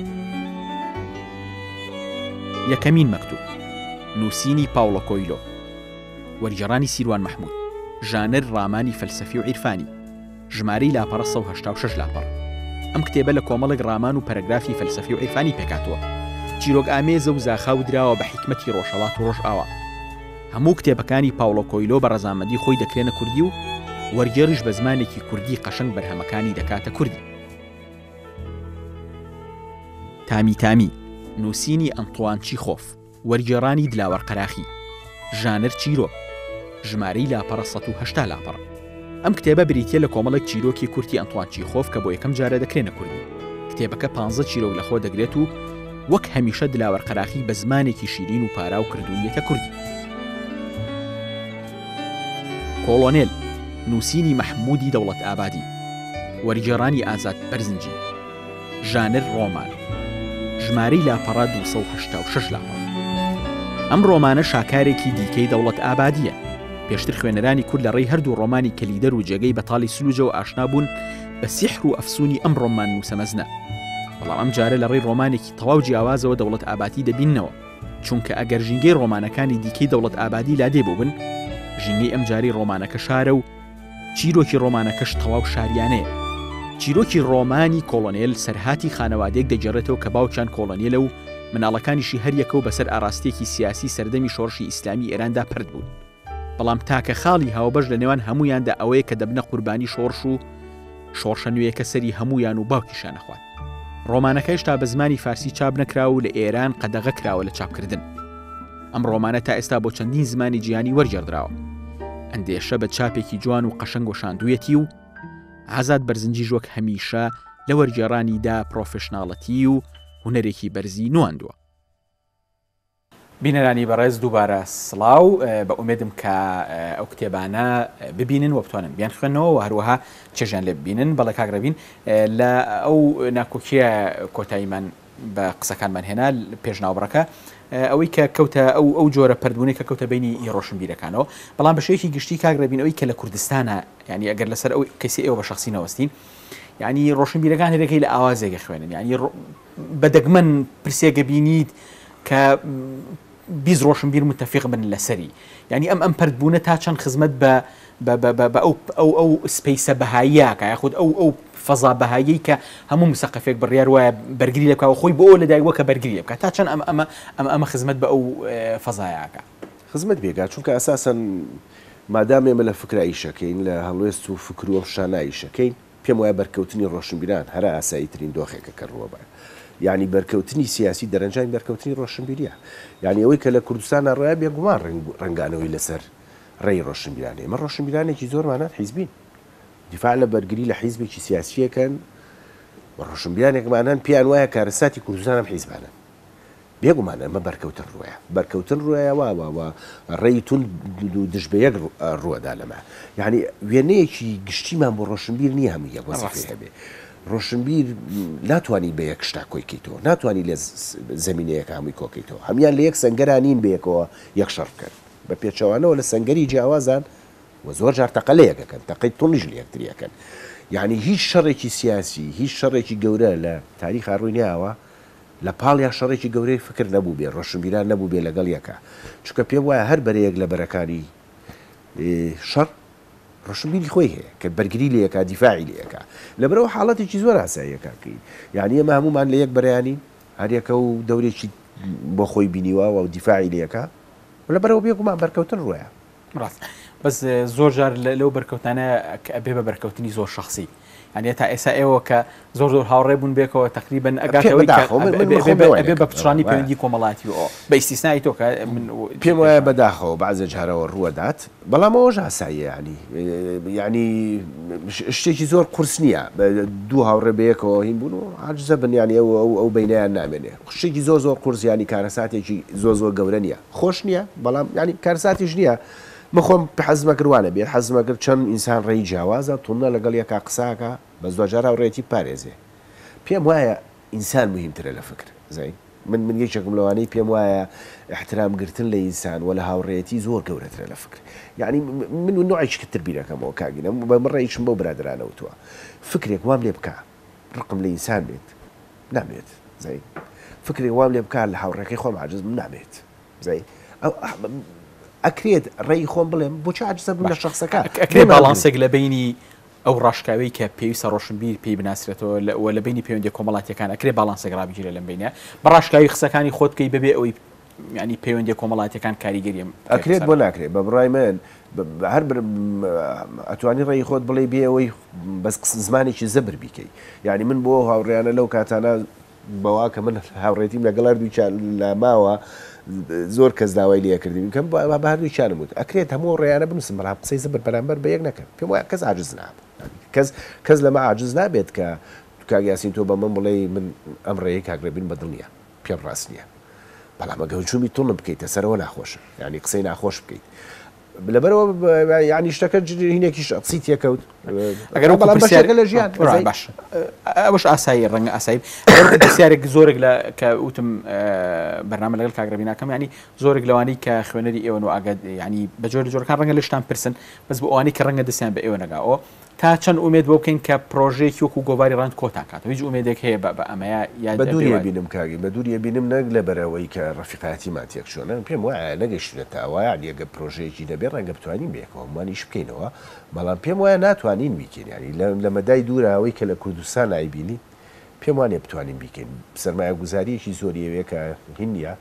[SPEAKER 1] یەکەمین مەکتوب، نووسینی پاوڵۆ کۆیلۆ، وەرگێڕانی سیروان محمود، ژانر ڕامانی فەلسەفی و عیرفانی، ژمارەی لاپەڕە 186 لاپەڕ. ئەم کتێبە لە کۆمەڵێک ڕامان و پەرەگرافی فەلسەفی و عیرفانی پێکاتوە، چیرۆک ئامێزە و زاخاو دراوە بە حیکمەتی ڕۆژهەڵات و ڕۆژئاوا. هەموو کتێبەکانی پاوڵۆ کۆیلۆ بە ڕەزامەندی خۆی دەکرێنە کوردی و وەرگێڕیش بە زمانێکی کوردی قەشەنگ بەرهەمەکانی دەکاتە کوردی. تامی تامی، نووسینی ئەنتوان چیخۆف، وەرگێڕانی دلاوەر قەراخی، ژانر چیرۆ، ژمارەی لاپەڕە 180 لاپەڕە. ئەم کتێبە بریتیە لە کۆمەڵێک چیرۆکی کورتی ئەنتوان چیخۆف کە بۆ یەکەم جارە دەکرێنە کوردی. کتێبەکە 15 چیرۆک لە خۆ دەگرێت و وەک هەمیشە دلاوەر قەراخی بە زمانێکی شیرین و پارا و کردوونیەتە کوردی. کۆڵۆنێل، نووسینی مەحموودی دەوڵەت ئابادی، وەرگێڕانی ئازاد بەرزنجی، ژانر ڕۆمان، ژمارەی لاپەڕە 286 لاپەڕ. ئەم ڕۆمانە شاکارێکی دیکەی دەوڵەت ئابادیە. پێشتر خوێنەرانی کورد لە ڕێی هەردوو ڕۆمانی کەلیدەر و جێگەی بەتاڵی سلوجە و ئاشنا بوون بە سیحر و ئەفسونی ئەم ڕۆمان نووسەمەزنە. بەڵام ئەم جارە لە ڕێی ڕۆمانێکی تەواو جیاوازەوە دەوڵەت ئابادی دەبینەوە، چونکە ئەگەر ژینگەی ڕۆمانەکانی دیکەی دەوڵەت ئابادی لادێ بووبن، ژینگەی ئەم جاری ڕۆمانەکە شارە و چیرۆکی ڕۆمانەکەش تەواو شاریانەیە. چیرۆکی ڕۆمانی کۆڵۆنێل سەرهاتی خانەوادەیەک دەجێڕێتەوە کە باوکیان کۆڵۆنیێلە و مناڵەکانیشی هەریەکە و بەسەر ئاراستێکی سیاسی سەردەمی شۆڕشی ئیسلامی ئێراندا پرد بوون. بەڵام تاکە خاڵی هاوبەش لە نێوان هەمویاندا ئەوەیە کە دەبنە قوربانی شۆڕش و شۆڕشە نوێیەکە سەری هەمویان و باوکیشان نەخوات. ڕۆمانەکەیش تا بە زمانی فارسی چاپ نەکراوە و لە ئێران قەدەغە کراوە لە چاپکردن. ئەم ڕۆمانە تا ئێستا بۆ چەندین زمانی جیهانی وەرجێڕدراوە. ئەندێشە بە چاپێکی جوان و قەشەنگ و شاندوویەتی و ئازاد بەرزنجی ژۆک هەمیشە لە وەرگێڕانیدا پرۆفشناڵەتی و هونەرێکی بەرزی نواندووە. بینەرانی بەڕێز دووبارە سڵاو، بە ئومێدم کە ئەو کتێبانە ببینن و بتوانن بیان خوێنەوە و هەروەها چێژیان لێ ببینن. بەڵێ کاگرەبین لە ئەو ناکۆکیە کۆتاییمان بە قسەکانمان هێنا پێشناوبڕەکە ئەوەی کە کەوتە ئەو جۆرە پەردبوونی کە کەوتە بینی ڕۆشنبیرەکانەوە، بەڵام بە شێوەیەکی گشتی کاگرەبین ئەوەی کە لە کوردستانە، ینی ئەگەر لەسەر ئەو کەسی ئێوە بە شخصی نەوەستین، ینی ڕۆشنبیرەکان هەرێکەی لە ئاوازێگە خوێنن، ینی بەدەگمەن پرسێگە بینیت کە بیست ڕۆشنبیر متفق بن لەسەری، ینی ئەم پەردبوونە تا چەند خزمەت بە ئەو سپیسە بەهاییەکە یاخود ئەو فەزا بەهایی کە هەموو مسەقفێک بڕیار وایە بەرگری لەکەوە خۆی بۆ لەدایک وەکە بەرگری بکە، تا چەند ئەمە خزمەت بە ئەو فەزایەکە
[SPEAKER 2] خزمەت بێگات، چونکە ئەساسەن مادام ئێمە لە فکراییشەکەین لە هەڵوێست و فکر و شاناییشەکەین، پێم وایە بەرکەوتنی ڕۆشنبیران هەرا ئاساییترین دۆخێکە کە ڕوە بە یعنی بەرکەوتنی سیاسی دەرەنجامی بەرکەوتنی ڕۆشنبیریە، یعنی ئەوەی کە لە کوردستانە ڕۆیە بێگومان ڕنگانەوەی لەسەر ڕێی ڕۆشنبیرانەیە. ئێمە ڕۆشنبیرانێکی زۆرمانات حیزبین، دیفاع لە بەرگری لە حیزبێکی سیاسیەکەن، ڕۆشنبیرانێکمانان پێیان وایە کارەساتی کوردستانم حیزبانە، بێگومانە ئەمە بەرکەوتن ڕوەیە، بەرکەوتن ڕوەیە وابە ڕێیتون دژبەیەک ڕوەدا لەمە، یعنی وێنەیەکی گشتیمان بۆ ڕۆشنبیر نییە هەموو یەک وەزیفەی هەبێ. ڕۆشنبیر ناتوانانی بە یەک شتا کۆیکەیتەوە، ناتوانانی لە زەمینەیەک هەمووی کۆکەیتەوە، هەمیان لە یەک سەنگەرانین بەیەکەوە یەک شەڕ بکەن بە پێچەوانەوە لە سەنگەری جیاوازان و زۆر جار تەقەلەیەکەکەن، تەقەی تونیش لە یەکتریەکەن، یعنی هیچ شەڕێکی سیاسی، هیچ شەڕێکی گەورە لە تاریخ ڕووی ناوە لە پاڵیا شەڕێکی گەورەی فکر نەبوو بێ، ڕۆشنبیران نەبوو بێ لەگەڵ یەکە، چونکە پێم وایە هەر بەرەیەک لە بەرەکانی شەڕ ڕۆشنبیری خۆی هەیە کە بەرگری لە یەکە، دیفاعی لە یەکە، لەبەرەوە حاڵەتێکی زۆر ئاساییەکەکەین، یعنی ئێمە هەمومان لە یەک بەرەیانی هەریەکە و دەورێکی بۆ خۆی بینیوە و دیفاعی لە یەکە، لەبەرەوە بێگومان بەرکەوتن ڕوەیە.
[SPEAKER 1] ڕاست، بەس زۆر جار لەو بەرکەوتانە ئەبێ بە بەرکەوتنی زۆر شخصی، يعني تا ئێستا ئێوە کە زۆر زۆر هاوڕێ بوون بێکەوە تقریبا ئەگاتەوەی بێ بەپچڕانی پەیوەندی کۆمەڵاتی و بە ئیسیسنای تۆ کە
[SPEAKER 2] پێم وایە بەداخەوە بەعزە جارەوە ڕوەدات، بەڵام ئەوەش ئاساییە، ینی شتێکی زۆر قورس نییە دوو هاوڕێ بەیەکەوە هین بوون و عاجزە بن، ینی ئەو بینیان نامێنێ، شتێکی زۆر زۆر قورس، ینی کارەساتێکی زۆر زۆر گەورە نییە، خۆش نییە، بەڵام ینی کارەساتیش نییە. مخۆم حەزمەکردوانە بێت، حەزمەکرد چەند ئینسان ڕێی جیاوازە تونە لەگەڵ یەکا قساکە بە زۆجار هاوڕێتی پارێزێ. پێم وایە ئینسان مهمترە لە فکر زەی، من یەکێکم لەوانەی پێم وایە احترامگرتن لە ئینسان و لە هاوڕێتی زۆر گەورەترە لە فکر، یعنی من نوعێکی کتر بیرەکەمەوە کاگینە بە من ڕێیشم بەو برادرانەوتووە، فکرێک وام لێ بکە ڕقم لە ئینسان بێت نامێت زەی، فکرێک وام لێ بکە لە هاوڕێکەی خۆم عاجز نامێت زەی، ئەکرێت ڕێی خۆم بڵێم بۆچی عاجزە بوو لە شخصەکە،
[SPEAKER 1] ئەکرێت باڵانسێک لە بینی ئەو ڕاشکاوی کە پێویستە ڕۆشنبیر پێی بناسرێتەوە و لە بینی پەیوەندی کۆمەڵاتیەکان ئەکرێت باڵانسێک ڕابگیرێت لەم بینە بە ڕاشکاوی قسەکانی خۆت بکەی ببێ ئەوەی ینی پەیوەندی کۆمەڵاتیەکان کاریگەری
[SPEAKER 2] ئەکرێت بۆ ناکرێت بە بڕای من هەر ئەتوانی ڕێی خۆت بڵێ بێ ئەوەی بەس زمانێکی زەبر بیکەی، یعنی من بۆ هاوڕێیانە لەو کاتانە بەوا کە من هاوڕێتیم لەگەڵ هەردووی لە ماوە زۆر کەس داوای لێ کردیم کەم بە هەردووی چانم وت ئەکرێت هەموو ڕێیانە بنووسم بەڵام قسەی زەبر بەرامبەر بە یەک نەکەن، پێم وایە کەس عاجز نابێت، کەس لەمە عاجز نابێت کە کاگیاسین تۆ بە من بڵێ من ئەم ڕێی کاگرەبین بەدڵ نییە، پێم ڕاست نییە، بەڵام ئەگە هجومی تۆڵم بکەیتە سەرەوە ناخۆشە، ینی قسەی ناخۆش بکەیت لەبەرەوە ینی شتەکە هینێکی شخصی تێکەوت،
[SPEAKER 1] ئەگەر بەڵام
[SPEAKER 2] لە ژیان
[SPEAKER 1] باش ئەوەش ئاسایی ڕەنگە ئاسایی پرسیارێک زۆرێک لە کە وتم بەرنامە لەگەڵ کاگرەبیناکەم، ینی زۆرێک لەوانەی کە خوێنەری ئێوە و ئاگات ینی بە جۆرەکان ڕەنگە لە شتان پرسن، بەس بۆ ئەوانەی کە ڕەنگە دەستیان بە ئێوە نەگاوە تا چەند ئومێد بۆ بکەین کە پرۆژەیەکی وەکو گۆڤاری ڕاند کۆتا کاتەوە، هیچ ئومێدێک هەیە بە ئەمەیە یا
[SPEAKER 2] بە دووریە بینم کاگی، بە دووریە بینم نەک لەبەرەوەی کە ڕەفیقاتی ماتێک چۆنە، پێم وایە نەگەیشتونە تاوایە یەگە پرۆژەیەکی دەبێت ڕەنگە بتوانین بێکەوە مانیش بکەینەوە، بەڵام پێم وایە ناتوانین بیکەین، ینی لە مەدای دوورەوەی کە لە کوردستان نایبینی پێم وانێ بتوانین بیکەین، سەرمایە گوزاریەکی زۆریەوەیە کە هین نیە،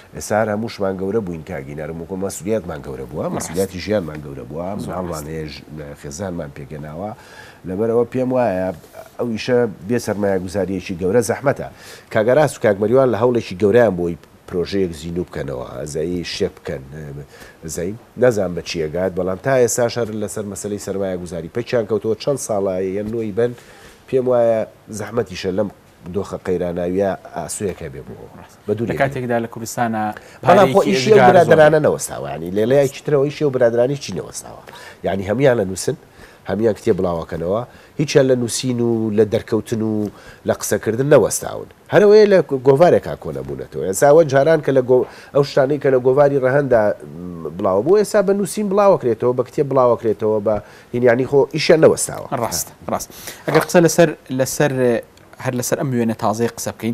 [SPEAKER 2] ئێستا هەمووشمان گەورە بووین کاگینەرم وکۆ مەسوولیەتمان گەورە بووە مەسوولیەتی ژیانمان گەورە بووە هەڵوان خێزانمان پێگەناوە لەبەرەوە پێم وایە ئەو ئیشە بێ سەرمایە گوزاریەکی گەورە زەحمەتە کاگەراس و کاکمەریوان لە هەوڵێکی گەورەیان بۆی پرۆژەیەک زیینو بکەنەوە ئەزایی شێک بکەن زەین نەزان بە چیەگات بەڵام تا ئێستا شەر لەسەر مەسلەی سەرمایە گوزاری پێچیان کەوتەوە چەند ساڵایە یان نۆی بن پێم وایە زەحمەتیشە لەم دۆخە قەیراناویە ئاسوویەکە بێ بۆ بە دوو
[SPEAKER 1] لە کاتێکدا لە کوردستانە
[SPEAKER 2] بەڵام بۆ ئیشی و برادرانە نەوەستاوە ینی لێلەیەکی ترەوە ئیشی و برادرانی چی نەوەستاوە یعنی هەمیان لە نووسن هەمیان کتێ بڵاوەکەنەوە هیچیان لە نووسین و لە دەرکەوتن و لە قسەکردن نەوەستاون هەرەوەی لە گۆڤارێکا کۆنەبوونەتەوە ئێساوە جاران کە لە ئەو شتانەی کە لە گۆڤاری ڕەهەندا بڵاوە بۆ ئێستا بە نووسین بڵاوەکرێتەوە بە کتێب بڵاوەکرێتەوە بە هینیانی خۆ ئیشیان نەوەستاوە
[SPEAKER 1] ڕاست ئەگەر قسە لەسەر هەر لەسەر ئەم وێنە تازەی قسە بکەین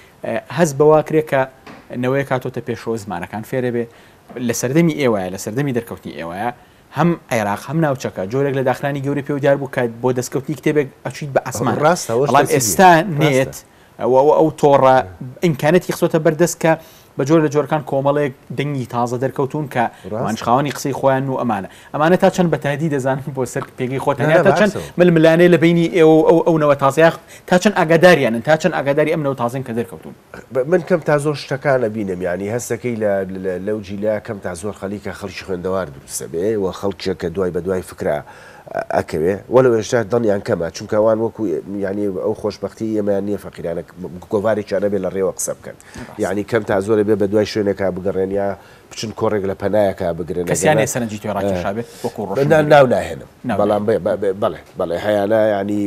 [SPEAKER 1] هەز بەوا کرێ کە نەوەیە کاتۆتە پێشەوە زمانەکان فێرە بێ لە سەردەمی ئێوەیە لە سەردەمی دەرکەوتنی ئێوەیە هەم عێراق هەم ناوچەکە جۆرێک لە داخرانی گەوری پێ و دیار بوو کە بۆ دەستکەوتنی کتێبێک ئەچیت بە ئاسمان بەڵام ئێستا نێت ئەو تۆڕە ئیمکانەتی خسۆتە بەردەست کە بە جۆر لە جۆرەکان کۆمەڵێک دەنگی تازە دەرکەوتون کە وانشخاوانی قسەی خۆیان و ئەمانە تا چەند بەتادی دەزانن بۆ سەر پێگەی خۆتان تا چەند ململانەی لە بینی ئەو نەوە تازیاخ تا چەند ئاگاداریانن تا چەند ئاگاداری ئەم نەوە تازن کە دەرکەوتون
[SPEAKER 2] من کەم تا زۆر شتەکانە بینم ینی هەستەکەی لەو جیلا کەم تا زۆر خەلیکە خەڵکی خوێندەوار دروستە بێ و خەڵکیەکە دوای بە دوای فکرا ئەکەوێ وەلو ێشتا دڵیان کەمە چونکەوان وەکو ینی ئەو خۆشببختی ئێمەیان نییە فەقیرانە گۆڤارێکیانە بێ لە ڕێوە قسە بکەن یعنی کەم تا زۆرە بێ بە دوای شوێنێکا بگەڕێن یا بچن کۆڕێک لە پەنایەکە بگرن
[SPEAKER 1] کەسیانێ سەرنجی تۆڕاکێشابێت
[SPEAKER 2] ناو ناهێنم بەڵام بەڵێ هەیەە ینی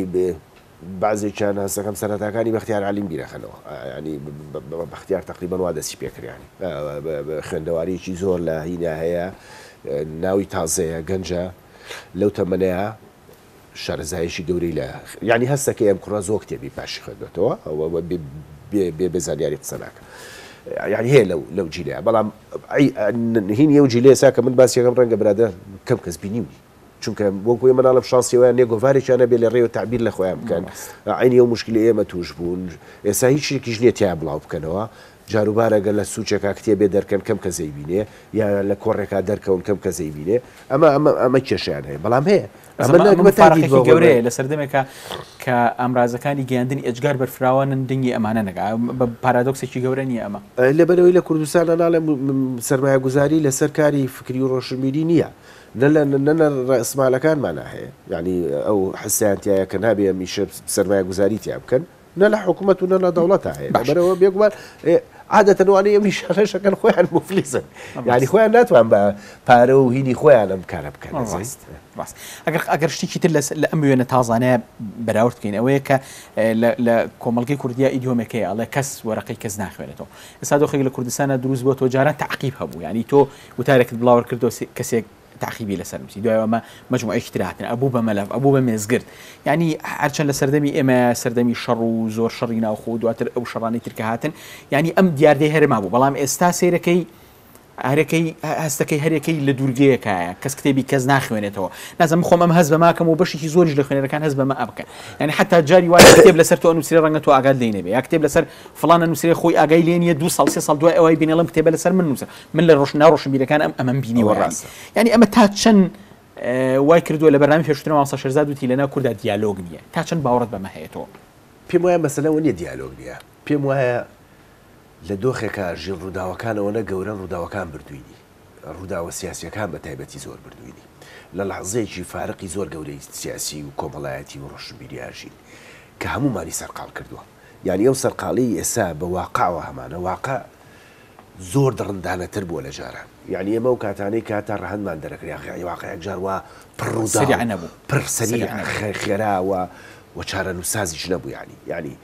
[SPEAKER 2] بعضێکیان هەستەکەم سەرەتاکانی بەختیار عالیم بیرەخەنەوە ینی بەختیار تقریبان وا دەستی پێکریانی خوێندەواریی زۆر لە هینە هەیە ناوی تازەیە گەنجە لەو تەمەنەیە شارەزایشی گەورەی لە ینی هەستەکە ئەم کوڕە زۆر کتێبی پاشی خوێندێتەوە ئەوە بێ بێزانیاری قسە ناکە یعنی هەیە لەو جیلەیە بەڵام هینی ئەو جیلەیە سا کە من باسیەکەم ڕەنگە برادە کەم کەس بینیوی چونکە وەکوی مناڵە شانسیەوەیان نێ گۆڤارێکیانە بێ لە ڕێوە تعبیر لە خۆیان بکەن عینی ئەو مشکلی ئێمە توش بوون ئێستا هیچ شتێکیش نییە تیا بڵاو بکەنەوە جاروبارەگە لە سوچێکا کتێبێ دەرکەن کەم کە زەیبینێ یا لە کۆڕێکا دەرکەون کەم کە زەیبینێ ئەمە کێشیان هەیە بەڵام هەیە
[SPEAKER 1] ئەمەفارەقێکی گەورەیە لە سەردەمێکە کە ئامرازەکانی گەیاندنی ئەجگار بەرفراوانن دنگی ئەمانە نەگا بە پارادۆکسێکی گەورە نییە ئەمە
[SPEAKER 2] لەبەرەوەی لە کوردستانە ناڵێ سەرمایە گوزاری لەسەر کاری فکری و ڕۆشنبیری نییە نە ڕسمالەکانمان هەیە ینی ئەو حسیانتیایە کە نابێ میشە سەرمایە گوزاری تیا بکەن نە لە حکوومەت و نە لە دەوڵەتە هەیە بەرەوە بێگومان عادەتەنوانەیە میشانە شەکەن خۆیان مفلیسن ینی خۆیان ناتوان بە پارە و هینی خۆیان ئەم کارە بکەن
[SPEAKER 1] ئەگەر شتێکی تر لە ئەم وێنە تازانەیە بەراورد بکەین ئەوەیە کە لە کۆمەڵگەی کوردیا ئیدیۆمەکەی ئەڵێ کەس وەرەقەی کەس ناخوێنێتەوە ئێستا دۆخێک لە کوردستانە دروست بووە تۆ جاران تعقیب هەبوو ینی تۆ وتارێکت بڵاوەڕ کردەوە کەسێک تعقیبی لەسەر نووسی دوایەوە مەجموعەیەکی ترهاتن ئەبوو بە مەلەف ئەبوو بە مێزگرت ینی هەرچەند لە سەردەمی ئێمە سەردەمی شەڕ و زۆر شەڕی ناوخۆ دواتر ئەو شەڕانەی ترکە هاتن ینی ئەم دیاردەی هەرما بوو بەڵام ئێستا سیرەکەی هەرەکەی هەستەکەی هەرێکەی لە دوورگەیەکایە کەس کتێبی کەس ناخوێنێتەوە نازم خۆم ئەم هەز بەماکەم و بەشێکی زۆریش لە خوێنەرەکان هەز بەمە ئەبکەن ینی حتا جاری وایە کتێب لەسەر تۆ نووسری ڕەنگە تۆ ئاگات لێ نەبێ یا کتێب لەسەر فڵانە نووسری خۆی ئاگای لێ نیە 2 ساڵ 3 ساڵ دوای ئەوەی بینێڵم کتێبە لەسەر من نووسە من لە ڕۆشنبیرەکان ئەمەم بینیوە ڕاستە ینی ئەمە تا چەند وای کردووە لە بەرنامی پێشترەوە مامۆستا شێرزاد وتی لەناو کووردا دیالۆگ نییە تا چەند باوەڕت بەمە هەیەەوە
[SPEAKER 2] پێم وایە مەسەلەوە نییە دیالۆگ نییە پێم وایە لە دۆخێکە ژێر ڕووداوەکانەوەنە گەورە ڕووداوەکان بردووینی ڕووداوە سیاسیەکان بە تایبەتی زۆر بردووینی لە لەحزەیەکی فارقی زۆر گەورەی سیاسی و کۆمەڵایەتی و ڕۆشنبیری ئاژین کە هەمومانی سەرقاڵ کردووە یعنی ئەو سەرقاڵی ئێستا بە واقعەوە هەمانە واقع زۆر دڕندانەتر بووە لە جاران یعنی ئێمە و کاتانەی کاتا ڕەهەندمان دەرەکرێ واقعەک جار وا پڕ سەریع خێراوە و چارە نووسازیش نەبوو ینی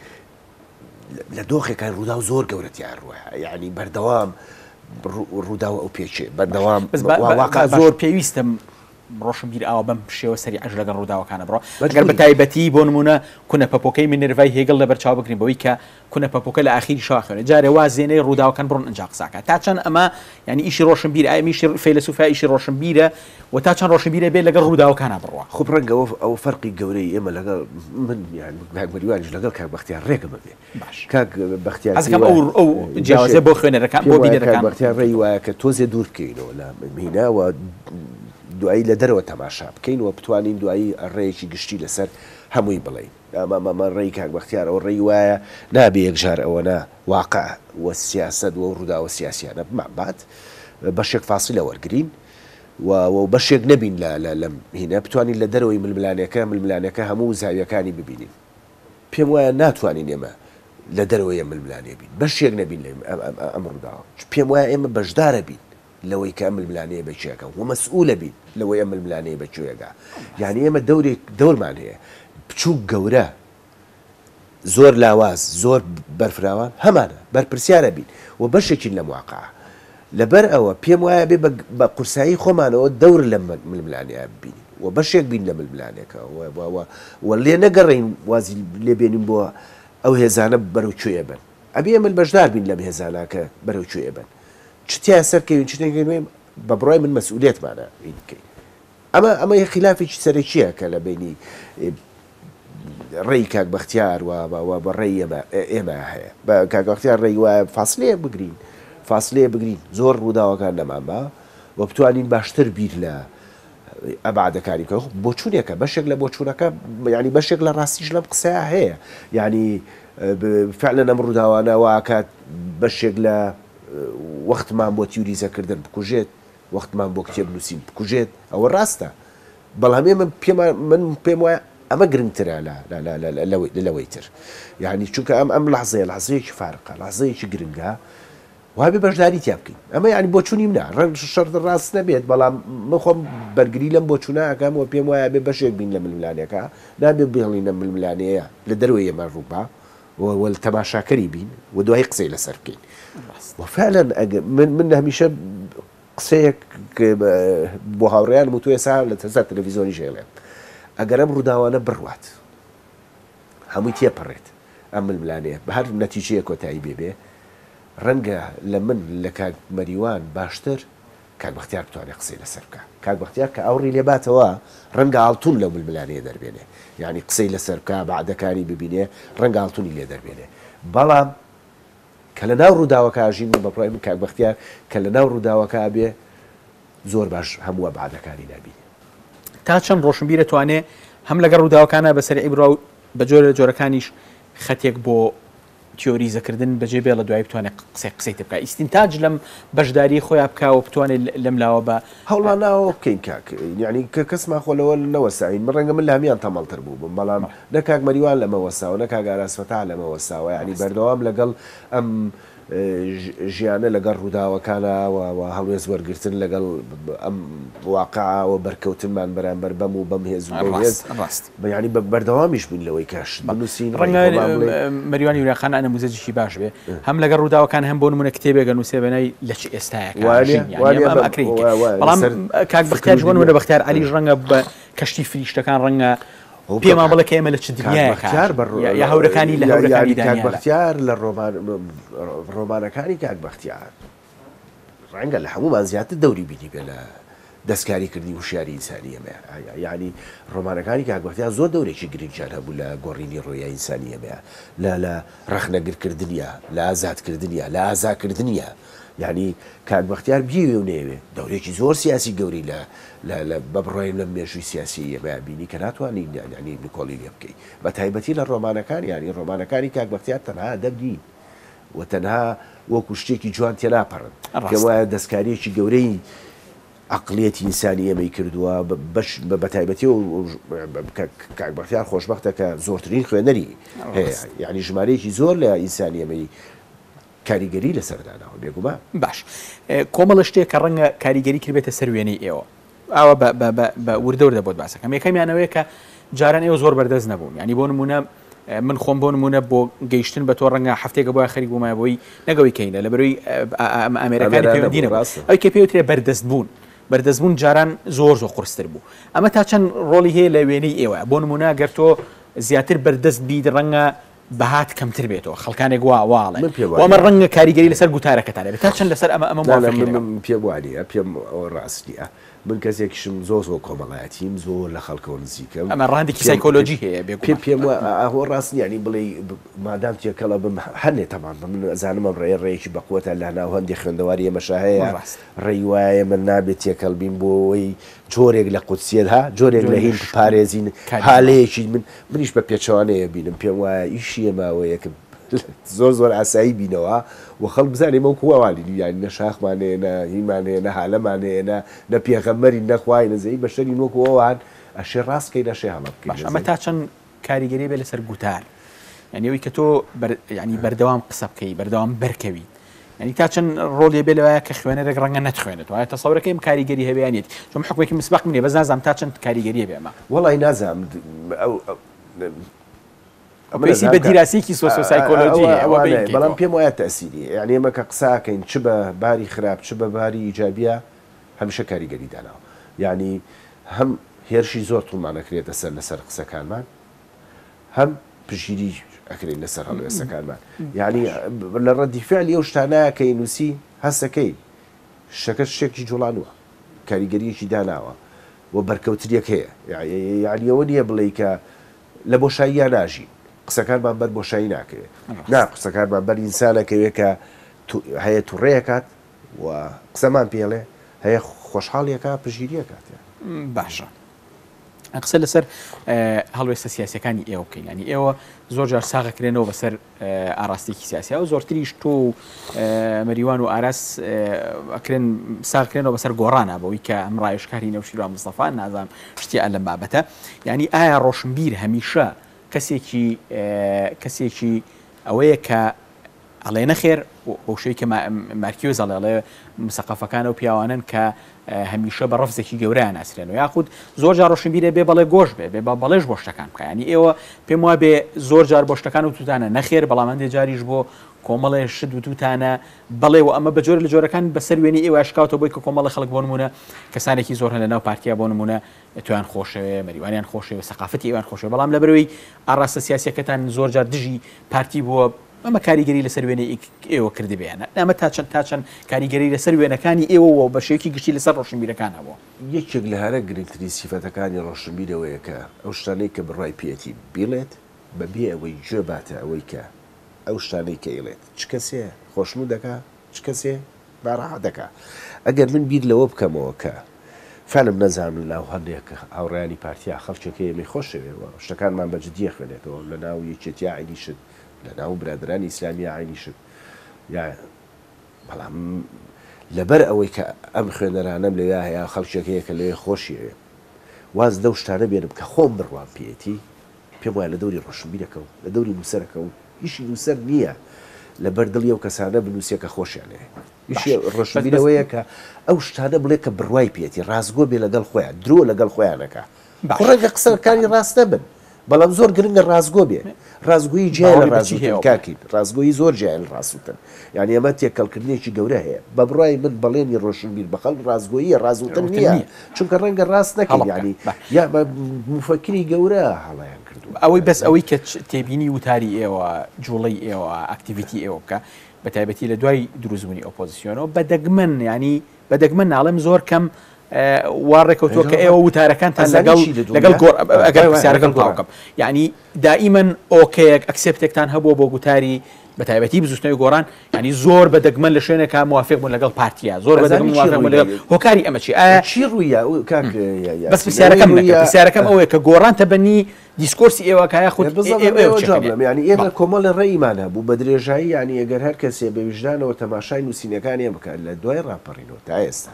[SPEAKER 2] لە دۆخێکان ڕوودا و زۆر گەورەتیان ڕوە ینی بەردەوام ڕوودا ئەو پێچێ بەردەوام واقع
[SPEAKER 1] زۆر پێویستم ڕۆشنبیر ئاوە بەم شێوە سەری عەش لەگەڵ ڕووداوەکانە بڕۆ ئەگەر بە تایبەتی بۆ نمونە کونە پەپۆکەی منێڤای هێگڵ لە بەرچاو بگرین بەوەی کە کونە پەپۆکە لە ئاخیری شەوا خوێنێ جارێ وا زێنەی ڕووداوەکان بڕۆن ئەنجا قساکە تا چەند ئەمە ینی ئیشی ڕۆشنبیر ئایمیشی فەیلسوفای ئیشی ڕۆشنبیرە و تا چەند ڕۆشنبیرە بێت لەگەڵ ڕووداوەکانە بڕوە
[SPEAKER 2] خۆ ڕەنگەوە ئەو فەرقی گەورەی ئێمە لەگەڵ من مەریوانش لەگەڵ کاک بەختیار ڕێگەمە بێ
[SPEAKER 1] باش
[SPEAKER 2] کاک بەختیار
[SPEAKER 1] ئەزەکەم ئەو جیاوازە بۆ خوێنەرەکان بۆ بینەرەکان
[SPEAKER 2] بەختیار ڕێی وایە کە تۆزێ دوور بکەینەوە لە مهینەوە دوایی لە دەرەوە تەماشا بکەینەوە بتوانین دوایی ڕێیەکی گشتی لەسەر هەمووی بڵین ئەمە ڕێی کاک بەختیار ئەو ڕێی وایە نابێ یەکجار ئەوە نا واقع وە سیاسەت وە ڕووداوە سیاسیانە بمابات بەشێک فاسیلە وەرگرین و بەشێک نەبین لە هینە بتوانین لە دەرەوەی ململانەکە هەموو زاویەکانی ببینین پێم وایە ناتوانین ئێمە لە دەرەوەی ململانێ بین بەشێک نەبین ئەم ڕووداوە پێم وایە ئێمە بەشدارە بین لەوەی کە ئەم ململانەیە بەچێکە و مەسئولە بین لەوەی ئەم ململانەیە بەکوێگا یعنی ئێمە دەورمان هەیە بچووک گەورە زۆر لاواز زۆر بەرفراوان هەمانە بەرپرسیارە بین و بەشێکین لە واقع لەبەر ئەوە پێم وایە بێ بە قورسایی خۆمانەوە دەور لە ململانەیە ببینین و بەشێک بین لە ململانێکە و لێ نەگەڕین وازی لێبێنین بۆ ئەو هێزانە بەرەو کوێ بن ئەبێ من بەشدار بین لەم هێزاناکە بەرەو کوێ بن چتیا سەرکەوین چنێگەوێ بە بڕای من مەسئولێتمانە بکەین ئەمە یە خلافێکی سەرەکیە کە لە بینی ڕێی کاک بەختیار و بە ڕێی ئێمە هەیە بە کاک بەختیار ڕێی وایە فاصلەیە بگرین زۆر ڕووداوەکان نەمان بە و بتوانین باشتر بیر لە ئەبعادەکانی کە بۆ چوونێکە بەشێک لە بۆ چوونەکە ینی بەشێک لە ڕاستیش لەم قسەیە هەیە ینی فعلا ئەم ڕووداوانە واکات بەشێک لە وەختمان بۆ تیوریزەکردن بکوژێت وەختمان بۆ کتێب نووسین بکوژێت ئەوە ڕاستە بەڵام من پێم وایە ئەمە گرنگترە لەوەی تر یعنی چونکە ئەم لەحزەیەکی فارقە لەحزەیەکی گرنگە وابێ بەشداری تیا بکەین ئەمە ینی بۆ چوونیم نا ڕەنگ شەرت ڕاست نەبێت بەڵام من خۆم بەرگری لەم بۆ چوونەکەم و پێم وایە بێ بەشێک بین لە ململانەکە نابێ بڵینە ململانەیە لە دەروی ئێمە ڕووبا و تەماشاکەری بین و دوای قسەی لەسەر بکەین وفعلا من هەمیشە قسەیەک بۆ هاوڕێیان وتوێ سا لە تەزا تەلەڤیزۆنی ژێڵێن ئەگەر ئەم ڕووداوانە بڕوات هەمووی تێپەڕێت ئەم ململانەیە بە هەر نەتیجەیە کۆتایی بێبێ ڕەنگە لە من لە کاک مەریوان باشتر کاک بەختیار بتوانێت قسەی لەسەر بکە کاک بەختیار کە ئەوڕی لێباتەوە ڕەنگە ئاڵتون لەو ململانەیە دەربێنێ یعنی قسەی لەسەر بکە بەعدەکانی ببینێ ڕەنگە ئاڵتونی لێ دەربێنێ بەڵام کە لە ناو ڕووداوەکە ژین بەپڕای من کاک بەختیار کە لە ناو ڕووداوەکە بێ زۆر باش هەمووە بەعدەکانی نابینێ
[SPEAKER 1] تا چەند ڕۆشنبیرە توانێ هەم لەگەڵ ڕووداوەکانە بەسەری ئیبرا و بە جۆرەکانیش خەتێک بۆ تیۆریزەکردن بەجێ بێ لە دوای بتوانێت قسەی بکە ئیستینتاج لەم بەشداری خۆیان بکەوە بتوانێت لەم لاوە بە
[SPEAKER 2] هەوڵاناوە بکەین کاک یعنی کە کەسمان خۆلەوە نەوەساین من ڕەنگە من لە هەمیان تەمەڵتر بوو بم بەڵام نە کاک مەریوان لەمەوەساوە نە کاک ئاراسفەتاح لەمەوەساوە یعنی بەردەوام لەگەڵ ئەم ژیانە لەگەڵ ڕووداوەکانە و هەڵوێز وەرگرتن لەگەڵ ئەم واقعەوە بەرکەوتنمان بەرامبەر بەم و بەم هێز ینی بەردەوامیش بوون لەوەی کاش بنووسین
[SPEAKER 1] مەریوان یوریاخان نموزەجێکی باش بێ هەم لەگەڵ ڕووداوەکان هەم بۆ نمونە کتێبێکە نووسێ بەنای لە چ ئێستایەکە بەڵام کاک بەختیار بۆ نمونە بەختیار عەلیش ڕەنگە بە کەشتی فریشتەکان ڕەنگە پێمان بڵێ کە ئێمە لە چ دنیایە یا هەورەکانی لە هەورەکانی
[SPEAKER 2] کاک بەختیار لە ڕۆمانەکانی کاک بەختیار ڕەنگە لە هەموومان زیاتر دەوری بینی بێ لە دەستکاری کردی وشیاری ئینسانی ئەمە یعنی ڕۆمانەکانی کاک بەختیار زۆر دەورێکی گرنگجان هەبوو لە گۆڕینی ڕۆیای ئینسانی ئەمە لە ڕەخنەگرکردنیە لە ئازادکردنیە لە ئازاکردنیە یعنی کاک بەختیار بیوێ و نێوێ دەورێکی زۆر سیاسی گەوری لە بەبڕۆیم لە مێژووی سیاسی ئێمە بینی کە ناتوانین ینی نکۆڵی لێ بکەین بە تایبەتی لە ڕۆمانەکان ینی ڕۆمانەکانی کاک بەختیار تەنها دەبنی و تەنها وەکو شتێکی جوان تێناپەڕن کە وایە دەستکاریەکی گەورەی عقلێتی ئینسانی ئێمەی کردووە بە تایبەتی و کاک بەختیار خۆشبەختە کە زۆرترین خوێنەری هەیە یعنی ژمارەیەکی زۆر لە ئینسانی ئێمەی کاریگەری لەسەرداناوە بێگومان
[SPEAKER 1] باش کۆمەڵە شتێک کە ڕەنگە کاریگەری کردبێتە سەر وێنەی ئێوە ئەوە بە وردەوردە بۆت باسەکەم یەکەمیانەوەیە کە جاران ئێوە زۆر بەردەست نەبوون ینی بۆ نمونە من خۆم بۆ نمونە بۆ گەیشتن بە تۆ ڕەنگە هەفتێکە بۆ خەریک بوومایە بۆی نەگەوەی کەینە لە بەرەوەی ئامێرەکانی پەیوەندی نەبوو ئەوی کە پێوترێ بەردەست بوون بەردەستبوون جاران زۆر قورستر بوو ئەمە تا چەند ڕۆڵی هەیە لە وێنەی ئێوە بۆ نمونە گەر تۆ زیاتر بەردەست بیت ڕەنگە بەهات کەمتر بێتەوە خەڵکانێک واڵێ ئەمە ڕەنگە کاریگەری لەسەر گوتارەکەتانێ تا چەند لەسەر ئەمە
[SPEAKER 2] پێم وانە پێم ڕاستیە من کەسێکیشم زۆر کۆمەڵایەتیم زۆر لە خەڵکەوە نزیکەم
[SPEAKER 1] ئەمە ڕاندێکی سایکۆلۆژی هەیە
[SPEAKER 2] پێم ئەوە ڕاست ینی بڵێ مادام تێکەڵە بم هەنێ تەمان من ئەزانم ئەم ڕێیەکی بەقوتە لە ناو هەندێک خوێندەواری ئێمەشا هەیە ڕێی وایە من نابێت تێکەڵ بین بۆەوەی جۆرێک لە قوچێت ها جۆرێک لە هین پارێزین حالەیەکی منیش بە پێچوانەیە بینم پێم وایە ئیشی ئێماوەیەکم زۆر ئاسایی بینەوە و خەڵ بزانێ مە کووالی یانی نە شاخمانەیە نە هیمانەیە نە حالەمانەیە نە پێغەمبەری نەخوای نەزەی بەشەری وەکوەوەوان ئەشێ ڕاستکەی نەشێ هەڵە بکەین
[SPEAKER 1] ئەمە تا چەند کاریگەری بێ لەسەر گوتار یعنیەوەی کە تۆ ینی بەردەوام قسە بکەی بەردەوام بەرکەوی ینی تا چەند ڕۆڵێ بێ لەوەیە کە خوێنەرێک ڕەنگە نەتخوێنێت وایە تەسەورەکەیم کاریگەری هەبیانێت چۆن حکوێکی مسبق منێ بەس نازانم تا چەند کاریگەریە بێمە
[SPEAKER 2] وەڵی نازانم
[SPEAKER 1] پێسی بە دیراسێکی سۆسیۆسایکۆلۆژی
[SPEAKER 2] بەڵام پێم وایە تەسیری یعنی ئێمە کە قساکەین چ بە باری خراپ چ بە باری ئیجابیە هەمیشە کاریگەری داناوە یعنی هەم هێرشی زۆر توڵمانەکرێتە سەر لەسەر قسەکانمان هەم پژیری ئەکرێن لەسەر هەڵوێستەکانمان یعنی لە ڕەدی فعلی ئەو شتانەیە کە نووسی هەستەکەی شەکە شتێکی جوڵانوە کاریگەریەکی داناوە و بەرکەوتریەک هەیە یعنی ئەوە نییە بڵێ کە لە بۆشاییان ناژین قسەکانمان بەر بۆشایی ناکەوێت نا قسەکانمان بەر ئینسانەکەوێت کە هەیە تووڕێەکات و قسەمان پێڵێ هەیە خۆشحاڵیەکە پژیریەکات
[SPEAKER 1] باشە قسە لەسەر هەڵوێستە سیاسەکانی ئێوە بکەین ینی ئێوە زۆر جار ساغەکرێنەوە بەسەر ئاراستێکی سیاسی و زۆرتریش تۆ و مەریوان و ئاراس ئەکرێن ساغکرێنەوە بەسەر گۆڕانە بەوەی کە ئەم ڕایشکاری نەوشیروان مستەفا نازانم شتیا لەم بابەتە ینی ئایا ڕۆشنبیر هەمیشە کەسێکی ئەوەیە کە ئەڵێ نەخێر بۆ شوی کە مارکیۆز ئەڵێ مسەقەفەکانە و پیاوانن کە هەمیشە بە ڕەفزێکی گەورەیان ناسرێنەوە یاخود زۆر جار ڕۆشنبیرە بێ بەڵێ گۆش بێ بە بەڵێش بۆ شتەکان بکە ینی ئێوە پێم وایە بێ زۆر جار بۆ شتەکان و توتانە نەخێر بەڵام هەندێک جاریش بۆ کۆمەڵێ شت و توتانە بڵێ و ئەمە بە جۆر لە جۆرەکان بەسەر وێنی ئێوە شکاوتە بۆی کە کۆمەڵی خەڵک بۆ نمونە کەسانێکی زۆر هەن لە ناو پارتیا بۆ نمونە تویان خۆشەوێ مەریوانیان خۆشەوێ سەقافەتی ئێوان خۆشەوێ بەڵام لەبەرەوەی ئاڕاستە سیاسیەکەتان زۆر جار دژی پارتی بووە ئەمە کاریگەری لەسەر وێنەی ئێوە کردی بێنە ئەمە تا چەند کاریگەری لەسەر وێنەکانی ئێوە و بە شێوکی گشتی لەسەر ڕۆشنبیرەکان هەبووە
[SPEAKER 2] یەکێک لە هەرە گرنگترین سیفەتەکانی ڕۆشنبیرەوەیە کە ئەو شتانەی کە بڕای پێێتی بڵێت بەبێ ئەوەی گوێ باتە ئەوەی کە ئەو شتانەی کە ئێڵێت چ کەسێ خۆشنود دەکا چ کەسێ باڕەحەت دەکا ئەگەر من بیر لەوە بکەمەوە کە فعلم نەزانم ناو هەندێک هاوڕێیانی پارتیا خەڵکێکی ئێمەی خۆشەوێەوە شتەکانمان بەجددیە خوێنێتەوە لە ناو یەکێتی عینی شت لە ناو برادرانی ئیسلامی عینی شت یا بەڵام لەبەر ئەوەی کە ئەم خوێنەرانەم لەوێ هەیە خەڵکێکەیە کە لەوێ خۆشیەوێ واز دەو شتانە بێنم کە خۆم بڕوان پێێتی پێم وایە لە دەوری ڕۆشنبیرەکەم لە دەوری نووسەرەکەم ئیشی نووسەر نییە لە بەردڵی ئەو کەسانە بنووسیەکە خۆشیانێ ئیشی ڕۆشنبیرەوەیە کە ئەو شتانە بڵێ کە بڕوای پێێتی ڕازگۆ بێ لەگەڵ خۆیان درۆ لەگەڵ خۆیانەکە ڕەنگە قسەکانی ڕاست نەبن بەڵام زۆر گرنگە ڕازگۆ بێ ڕازگۆیی جیای لە ڕازگۆی کاکین ڕازگۆیی زۆر جیای لە ڕاستوتن یعنی ئەمە تێکەڵکردنێکی گەورە هەیە بە بڕای من بەڵێنی ڕۆشنبیر بە خەڵک ڕازگۆیی ڕازوتن نییە چونکە ڕەنگە ڕاست نەکەین ینی یا مفەکری گەورە هەڵیان کردو
[SPEAKER 1] ئەوەی بەس ئەوەی کە تێبینی وتاری ئێوە جوڵەی ئێوە ئاکتیڤیتی ئێوە بکە بە تایبەتی لە دوای دروستبوونی ئۆپۆزیسیۆنەوە بەدەگمەن ینی بەدەگمەن ناڵێم زۆر کەم وارڕێکەوتووە کە ئێوە وتارەکانتان لەگەڵ ئەگەر پرسیارەکەم بڵاوکەم یعنی دائیمەن ئۆکەیەک ئەکسپتێکتان هەبووە بۆ گوتاری بە تایبەتی بزوستنەوەی گۆڕان ینی زۆر بەدەگمەن لە شوێنێکە موافق بوون لەگەڵ پارتیا زۆر بەدەگمەن لەگەڵ هۆکاری ئەمە چی ئایا
[SPEAKER 2] چی ڕوویە
[SPEAKER 1] بەس پرسیارەکەم ئەوەیە کە گۆڕان تەبەنی دیسکۆرسی ئێوە کایە خودت
[SPEAKER 2] ینی ئێمە کۆمەڵە ڕێیمانە بوو بە درێژایی ینی ئەگەر هەر کەسێ بە ویژدانەوە تەماشای نووسینەکانی بکات لە دوای ڕاپەڕینەوە تا ئێستا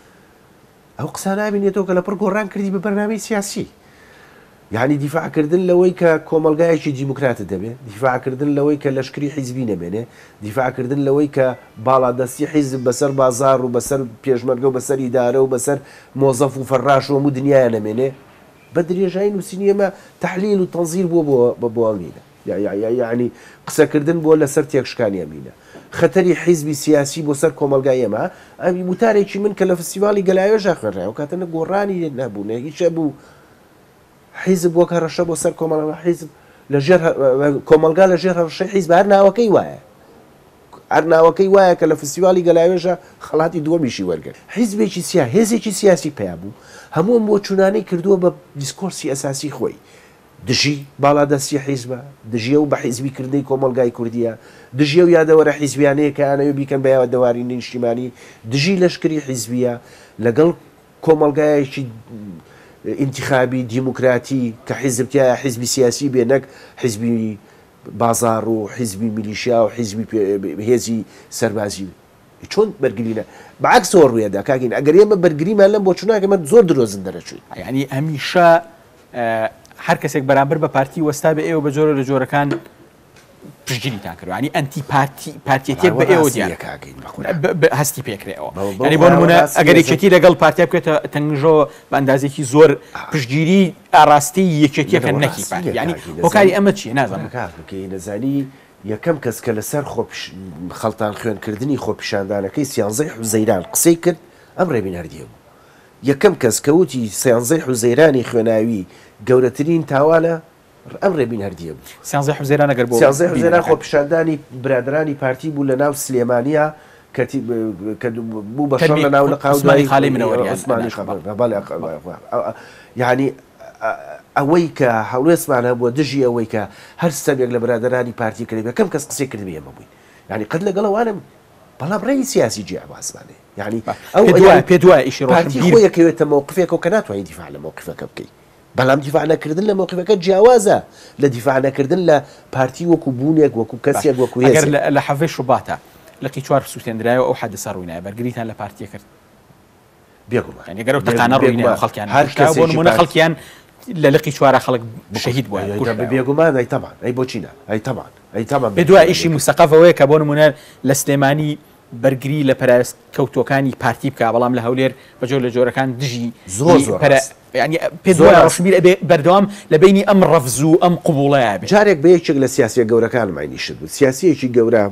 [SPEAKER 2] ئەو قسە نابینێتەوە کە لە پڕ گۆڕان کردی بە بەرنامەی سیاسی یعنی دیفاعکردن لەوەی کە کۆمەلگایەکی دیموکراتە دەبێت دیفاعکردن لەوەی کە لەشکری حیزبی نەبێنێ دیفاعکردن لەوەی کە باڵادەستی حیزب بەسەر بازار و بەسەر پێشمەرگە و بەسەر ئیدارە و بەسەر مۆزەف و فەڕاش و دنیایە نەمێنێ بە درێژایی نووسینی ئێمە تەحلیل و تەنزیر بووە بۆ ئەڵنینە یعنی قسەکردن بۆ لەسەر تێکشکانی ئەمینە خەتەری حیزبی سیاسی بۆ سەر کۆمەلگای ئێمە ئەمی وتارێکی من کە لە فستیوالی گەلایۆژە خوێنراوە کاتەنە گۆڕانی نەبوو هیچ بوو حیزب وەک هەڕەشە بۆ سەر کۆمەڵگا حیزب لەژێر کۆمەلگا لەژێر هەڕەشەی حیزب هەر ناوەکەی وایە هەر ناوەکەی وایە کە لە فستیوالی گەلایۆژە خەڵاتی دووەمیشی وەرگرت حیزبێکی هێزێکی سیاسی پێیا بوو هەمووم بۆ چونانەی کردووە بە دیسکۆرسی ئەساسی خۆی دژی باڵادەستی حیزبە دژیە و بە حیزبیکردنی کۆمەلگای کوردیە دژیە و یادەوەرە حیزبیانەیە کە ئەنەوە بیکەن بە یادەواری نیشتیمانی دژی لەشکری حیزبیە لەگەڵ کۆمەلگایەکی انتخابی دیموکراتی کە حیزبتیایە حیزبی سیاسی بێ نەک حیزبی بازار و حیزبی میلیشیا و حیزبی هێزی سەربازی چۆن بەرگرینە بەعکسەوە ڕوویەدا کاکین ئەگەر ئێمە بەرگریمان لەم بۆ چوناکەمە زۆر درۆزن دەرەچووی
[SPEAKER 1] یعنی هەمیشە هەر کەسێک بەرامبەر بە پارتی وەستا بە ئێوە بە جۆرە لە جۆرەکان پشگیریتان کردو ینی ئەنتی پارتیەتێک بە ئێوە دیار هەستی پێکرێەوە ینی بۆ نمونە ئەگەر یەکێتی لەگەڵ پارتیا بکێتە تەنگژەوە بە ئەندازێکی زۆر پشگیری ئاراستی یەکێتیەکە نەکی پارتی ینی هۆکاری ئەمە چیە نازانم
[SPEAKER 2] نەزانی یەکەم کەس کە لەسەر خەڵتان خوێنکردنی خۆپیشاندانەکەی سیانزەی حوزەیران قسەی کرد ئەم ڕێبین هەردیە بوو یەکەم کەس کەوتی سیانزەی حوزەیرانی خوێناوی گەورەترین تاوانە ئەم ڕێبین هەردیە بوو
[SPEAKER 1] سیانزەی حوزەیران ئەگەر بۆ
[SPEAKER 2] سیانزەی حوزەیران خۆپیشاندانی برادرانی پارتی بوو لە ناو سلێمانیا کە بوو بە شەڕ لە ناو
[SPEAKER 1] عوسمانی خاڵی منەوەری
[SPEAKER 2] یعنی ئەوەی کە هەڵوێستمانە بۆ دژی ئەوەی کە هەر سەبێک لە برادرانی پارتی کرد یەکەم کەس قسەی کردبێ ئەمە بووین یعنی قەت لەگەڵەوانم بەڵام ڕێی سیاسی جیاوازمانێ یعنی
[SPEAKER 1] ئەو پێ دوای ئیشی
[SPEAKER 2] پارتی خۆیەکەوێتە مووقفێک و کە ناتوانین دیفاع لە مووقفەکە بکەیت بەڵام دیفاع نەکردن لە مووقفەکە جیاوازە لە دیفاع نەکردن لە پارتی وەکو بوونێک وەکو کەسێک وەکو
[SPEAKER 1] ئەگەر لە حەڤەی شوباتە لەقی چوار سووتێنرایەوە ئەو حەدەسە ڕووینایە بەرگریتان لە پارتیە کرد
[SPEAKER 2] بێگومان
[SPEAKER 1] ئەگەر ئەو تەقانە ڕووینایە خەڵکیان هەر کەس بۆ نمونە خەڵکیان لە لقی چوارە خەڵک شەهید بووە
[SPEAKER 2] بێگومان ئەی تەمان ئەی بۆچی نە ئەی تەمان
[SPEAKER 1] بێ دوای ئیشی مستەقەفەوەیە کە بۆ نمونە لە سلێمانی بەرگری لە پەرست کەوتۆکانی پارتی بکە بەڵام لە هەولێر بەجۆ لە جۆرەکان دژی
[SPEAKER 2] زۆر
[SPEAKER 1] ینی پێ دوای ڕۆشنبیر بەردەوام لە بینی ئەم ڕەفز و ئەم قوبوڵەیە بێت
[SPEAKER 2] جارێک بە یەکێک لە سیاسیە گەورەکان ماینیشت بوو سیاسیەکی گەورە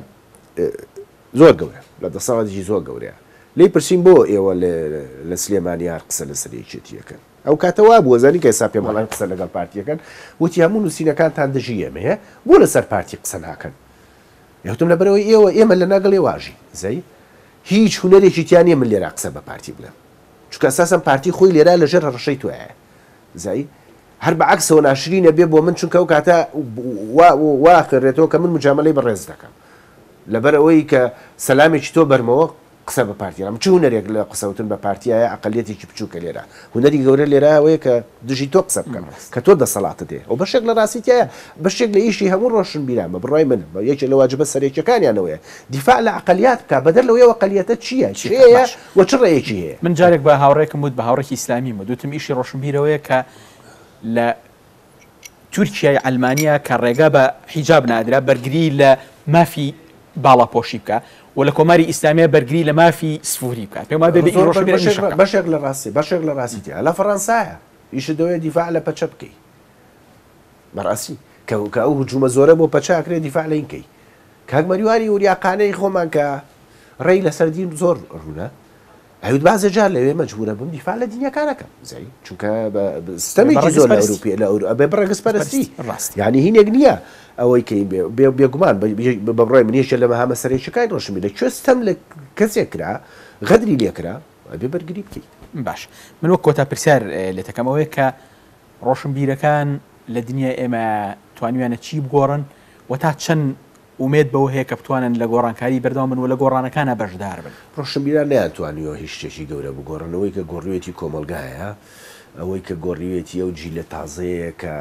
[SPEAKER 2] زۆر گەورە لە دەسەڵاتێکی زۆر گەورەیە لی پرسییم بۆ ئێوە لە سلێمانیار قسە لە سەرێکێتیەکەن ئەو کاتەوا بووە زانی کە ئێستا پێ بەڵام قسە لەگەڵ پارتیەکەن وتی هەموو نووسینەکانتان دژی ئێمە هەیە بۆ لەسەر پارتی قسە ناکەن یوتم لەبەرەوەی ئێمە لە ناگەڵ ێواژی زەی هیچ هوەرێکی تیانە من لێرا قسە بە پارتی بڵێم چونکە ئەساسەن پارتی خۆی لێرا لەژێر ڕەشەی توایە زەی هەر بەعکسەوە ناشرینە بێ بۆ من چونکە ئەو کاتە واکردێتەوە کە من مجاملەی بەڕێز دەکەم لەبەرەوەی کە سەلامێکی تۆ بەرمەوە قسە بە پارتیام چ هوەرێک لە قسەوتن بە پارتیایە عقلەتێکی بچووکە لێرە هوەری گەورە لێرەوەیە کە دژی تۆ قسە بکەم کە تۆ دەسەڵاتە دێ ئەو بەشێک لە ڕاستیایە بەشێک لە ئیشی هەموو ڕۆشن بیرامە بڕای من بە یەکێک لە واجبە سەرێکیەکانیانەوەیە دیفاع لە عقلیات بکە بەدەر لەوەیە عقلیەتە چییە چێە وە چ ڕێیەکی هەیە
[SPEAKER 1] من جارێک بە هاوڕێکم وت بە هاوڕێکی ئیسلامی مدوتم ئیشی ڕۆشنبیرەوەیە کە لە تورکیای ئەلمانیا کە ڕێگا بە حیجاب نادرا بەرگری لە مافی باڵاپۆشی بکە و لە کۆماری ئیسلامیە بەرگری لە مافی سفوری بکات پێم وایە
[SPEAKER 2] بەشێک لە ڕاستی بەشێک لە ڕاستیە لە فەڕەنسایە ئیشە دەوێت دیفاع لە پەچە بکەی بەڕاستی کە ئەو هجوومە زۆرە بۆ پەچاکرێ دیفاع لە اینکەی کاک مەریوانی وریاقانەی خۆمان کە ڕێی لەسەر دین زۆر ڕوونە ئەوت بازە جار لەوێ مەجبورە بم دیفاع لە دینیەکانەکەم زەی چونکە سیستەمێکی زۆر لە ئەوروپی لە ئەوروپا بەڕێگەسپەرستی یعنی هینێک نییە ئەوەی کە بێگومان بەڕای منیشە لە مەهامە سەرێکەکانی ڕۆشنبیر لە کوێستەم لە کەسێک کرا غەدری لێکرا بێ بەرگری بکەیت
[SPEAKER 1] باش من وەک کۆتا پرسیار لێ دەکەمەوەی کە ڕۆشنبیرەکان لە دنیای ئێمە توانیوانە چی بگۆڕن و تا چەند ومێت بەوە هەیە کە بتوانن لە گۆڕانکاری بەردەوام بن و لە گۆڕانەکانە بەشدار بن
[SPEAKER 2] ڕۆشنبیران نەیانتوانیەوە هیچ شتێکی گەورە بگۆڕنەوەی کە گۆڕوێتی کۆمەلگایە ئەوەی کە گۆڕیوێتی ئەو جیلە تازەیە کە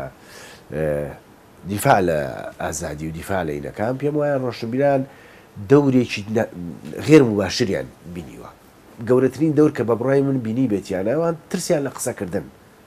[SPEAKER 2] دیفاع لە ئازادی و دیفاع لە عینەکان پێم وایە ڕۆشنبیران دەورێکی غێر مباشریان بینیوە گەورەترین دەور کە بە بڕای من بینی بێتیانەوان ترسیان لە قسەکردن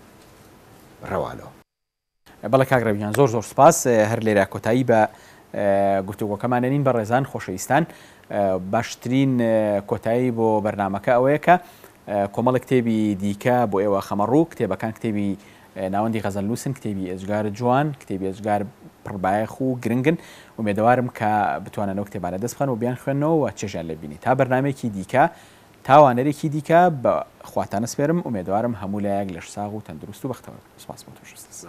[SPEAKER 2] ڕەوانەوە
[SPEAKER 1] بەڵێ کاگرەویان زۆر زۆر سپاس هەر لێرە کۆتایی بە گفتوگۆکەمانەنین بە ڕێزان خۆشەویستان باشترین کۆتایی بۆ بەرنامەکە ئەوەیە کە کۆمەڵی کتێبی دیکە بۆ ئێوە خەمەڕوو کتێبەکان کتێبی ناوەندی غەزەلنووسن کتێبی ئێجگار جوان کتێبی ئێجگار پڕبایەخ و گرنگن و مێدەوارم کە بتوانن ئەو کتێبانە دەست بخەن و بیان خوێنەوە و چێژیان لێ بینی تا بەرنامێکی دیکە تاوانەرێکی دیکە بە خواتانە سپێرم و مێدەوارم هەموو لایەک لەش ساغ و تەندروست و بەختەوە سپاس بۆ تۆ.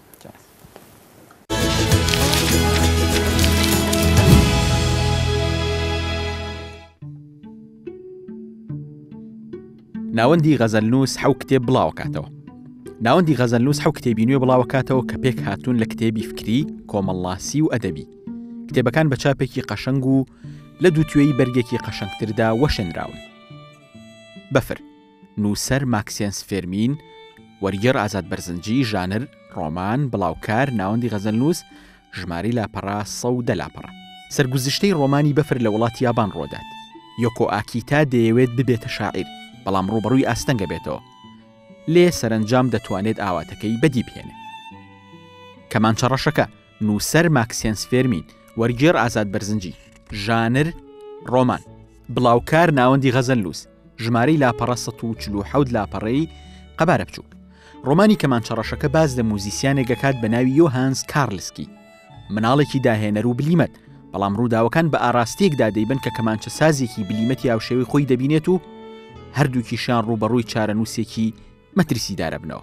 [SPEAKER 1] ناوەندی غەزەلنووس حەو کتێب بڵاوکاتەوە. ناوەندی غەزەلنووس حەو کتێبی نوێ بڵاوکاتەوە کە پێک هاتوون لە کتێبی فکری، کۆمەڵاسی و ئەدەبی. کتێبەکان بە چاپێکی قەشەنگ و لە دووتوێی بەرگێکی قەشەنگتردا وەشێنراون. بەفر، نووسەر ماکسیەنس فێرمین، وەرگێڕ ئازاد بەرزنجی، ژانر، ڕۆمان، بڵاوکار، ناوەندی غەزەلنووس، ژماری لاپەڕا 110 لاپەڕە. سەرگوزشتەی ڕۆمانی بەفر لە وڵاتی یابان ڕۆدات. یۆکۆ ئاکیتا دەیەوێت ببێتە شاعیر، بەڵام ڕوبەڕووی ئاستەنگە بێتەوە. لێ سەرنجام دەتوانێت ئاواتەکەی بەدی بهێنێ. کەمانچە ڕەشەکە، نووسەر ماکسیەنس فێرمین، وەرگێڕ ئازاد بەرزنجی، ژانر، ڕۆمان، بڵاوکار، ناوەندی غەزەلنووس، ژمارەی لاپەڕە 147 لاپەڕەی قەبارە بچووک. ڕۆمانی کەمانچە ڕەشەکە باز لە موزیسیانێک دەکات بە ناوی یۆهانس کارلسکی، مناڵێکی داهێنەر و بلیمەت، بەڵام ڕووداوەکان بە ئاراستەیەکدا دەیبن کە کەمانچە سازێکی بلیمەتی هاوشێوەی خۆی دەبینێت و هەردووکیشان ڕوبەڕووی چارەنووسێکی مەترسیدارە بنەوە.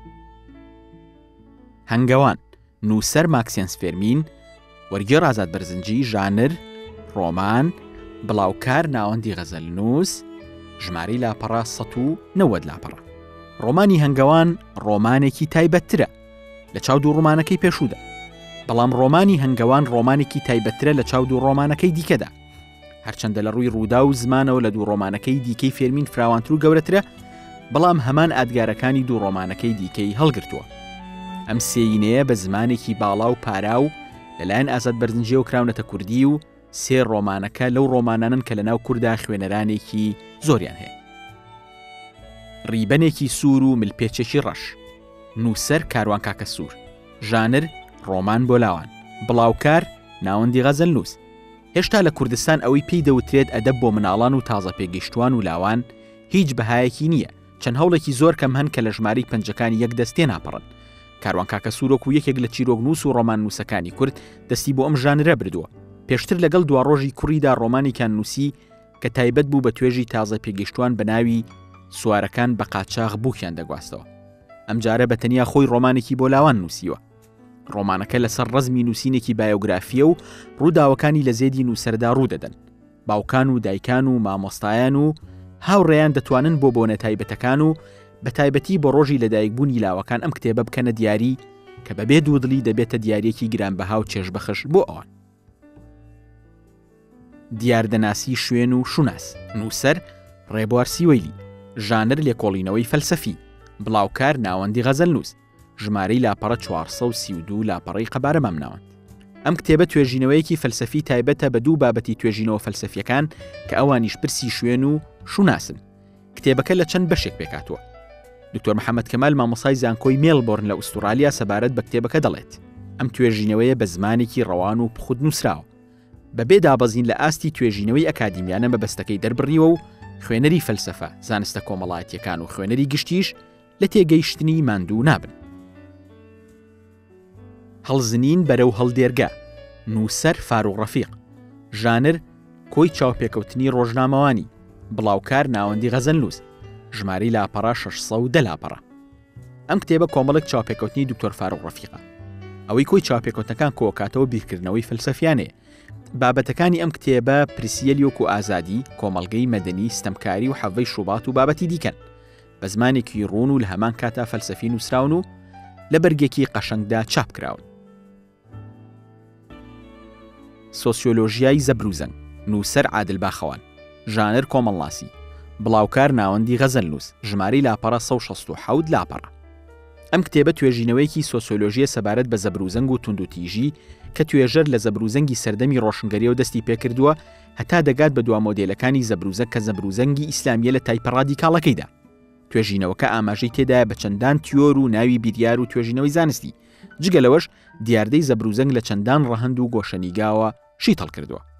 [SPEAKER 1] هەنگەوان، نووسەر ماکسیەنس فێرمین، وەرگێڕ ئازاد بەرزنجی، ژانر، ڕۆمان، بڵاوکار، ناوەندی غەزەلنووس، ژمارەی لاپەڕە 190 لاپەڕە. ڕۆمانی هەنگەوان ڕۆمانێکی تایبەتترە لە چاودوو ڕۆمانەکەی پێشوودا، بەڵام ڕۆمانی هەنگەوان ڕۆمانێکی تایبەتترە لە چاودوو ڕۆمانەکەی دیکەدا. هەرچەندە لە ڕووی ڕوودا و زمانەوە لە دوو ڕۆمانەکەی دیکەی فێرمین فراوانتر و گەورەترە، بەڵام هەمان ئادگارەکانی دوو ڕۆمانەکەی دیکەی هەڵگرتووە. ئەم سێینەیە بە زمانێکی باڵا و پارا و لەلایەن ئازاد بەرزنجیەوە کراونەتە کوردی و سێ ڕۆمانەکە لەو ڕۆمانانن کە لەناو کووردا خوێنەرانێکی زۆریان هەیە. ڕیبەنێکی سوور و ملپێچێکی ڕەش، نووسەر کاروان کاکە سوور، ژانر ڕۆمان بۆ لاوان، بڵاوکار ناوەندی غەزەلنووس. هێشتا لە کوردستان ئەوەی پێی دەوترێت ئەدەب بۆ مناڵان و تازە پێگەیشتوان و لاوان هیچ بەهایەکی نییە. چەند هەوڵێکی زۆر کەم هەن کە لە ژمارەی پەنجەکانی یەک دەستێ ناپەڕن. کاروان کاکە سوورۆک و یەکێک لە چیرۆکنووس و ڕۆمان نووسەکانی کورد دەستی بۆ ئەم ژانرە بردووە. پێشتر لەگەڵ دوا ڕۆژی کوڕیدا ڕۆمانێکیان نووسی کە تایبەت بوو بە توێژی تازە پێگەیشتوان بە ناوی سوارەکان بە قاچاغ بووکیان دەگواستەوە. ئەم جارە بە تەنیا خۆی ڕۆمانێکی بۆ لاوان نووسیوە. ڕۆمانەکە لەسەر ڕەزمی نووسینێکی بایۆگرافیە و ڕووداوەکانی لە زێدی نووسەردا ڕوودەدەن. باوکان و دایکان و مامۆستایان و هاوڕێیان دەتوانن بۆ بۆنە تایبەتەکان و بە تایبەتی بۆ ڕۆژی لەدایکبوونی لاوەکان ئەم کتێبە بکەنە دیاری کە بەبێ دوودڵی دەبێتە دیارێکی گرانبەها و چێژبەخش بۆ ئەوان. دیاردەناسی شوێن و شوناس، نووسەر ڕێبوار سیوەیلی، ژانر لێکۆڵینەوەی فەلسەفی، بڵاوکار ناوەندی غەزەلنووس، ژمارەی لاپەڕە 432 لاپەڕەی قەبارە مامناوەند. ئەم کتێبە توێژینەوەیەکی فەلسەفی تایبەتە بە دوو بابەتی توێژینەوە فەلسەفیەکان کە ئەوانیش پرسی شوێن و شوناسن. کتێبەکە لە چەند بەشێک پێکاتوە. دکتۆر محەممەد کەمال مامۆسای زانکۆی مێڵبۆرن لە ئوستورالیا سەبارەت بە کتێبەکە دەڵێت ئەم توێژینەوەیە بە زمانێکی ڕەوان و پخود نووسراوە. بەبێ دابەزین لە ئاستی توێژینەوەی ئەکادیمیانە مەبەستەکەی دەربڕیوە و خوێنەری فەلسەفە، زانستە کۆمەڵایەتیەکان و خوێنەری گشتیش لە تێگەیشتنی ماندوو نابن. هەڵزنین بەرەو هەڵدێرگا، نووسەر فاروق ڕەفیق، ژانر کۆی چاوپێکەوتنی ڕۆژنامەوانی، بڵاوکار ناوەندی غەزەلنووس، ژمارەی لاپەڕە 610 لاپەڕە. ئەم کتێبە کۆمەڵێک چاوپێکەوتنی دکتۆر فاروق ڕەفیقە. ئەوەی کۆی چاوپێکەوتنەکان کۆکاتەوە بیرکردنەوەی فەلسەفیانەیە. بابەتەکانی ئەم کتێبە پرسیەلیۆک و ئازادی، کۆمەڵگەی مەدەنی، ستەمکاری و حەڤەی شوبات و بابەتی دیکەن. بە زمانێکی ڕوون و لە هەمان کاتا فەلسەفی نووسراون و لە بەرگێکی قەشەنگدا چاپ کراون. سۆسیۆلۆژیای زەبروزەنگ، نووسەر عادل باخەوان، ژانر کۆمەڵناسی، بڵاوکار ناوەندی غەزەلنووس، ژمارەی لاپەڕە 167 لاپەڕە. ئەم کتێبە توێژینەوەیەکی سۆسیۆلۆژیە سەبارەت بە زەبروزەنگ و توندوتیژی کە توێژەر لە زەبروزەنگی سەردەمی ڕۆشنگەریە و دەستی پێکردووە هەتا دەگات بە دوا مۆدێلەکانی زەبروزەنگ کە زەبروزەنگی ئیسلامیە لە تایپە ڕادیکاڵەکەیدا. توێژینەوەکە ئاماژەی تێدایە بە چەندان تیۆر و ناوی بیریار و توێژینەوەی زانستی. جگە لەوەش دیاردەی زەبروزەنگ لە چەندان ڕەهەند و گۆشەنیگاوە شیتەڵ کردووە.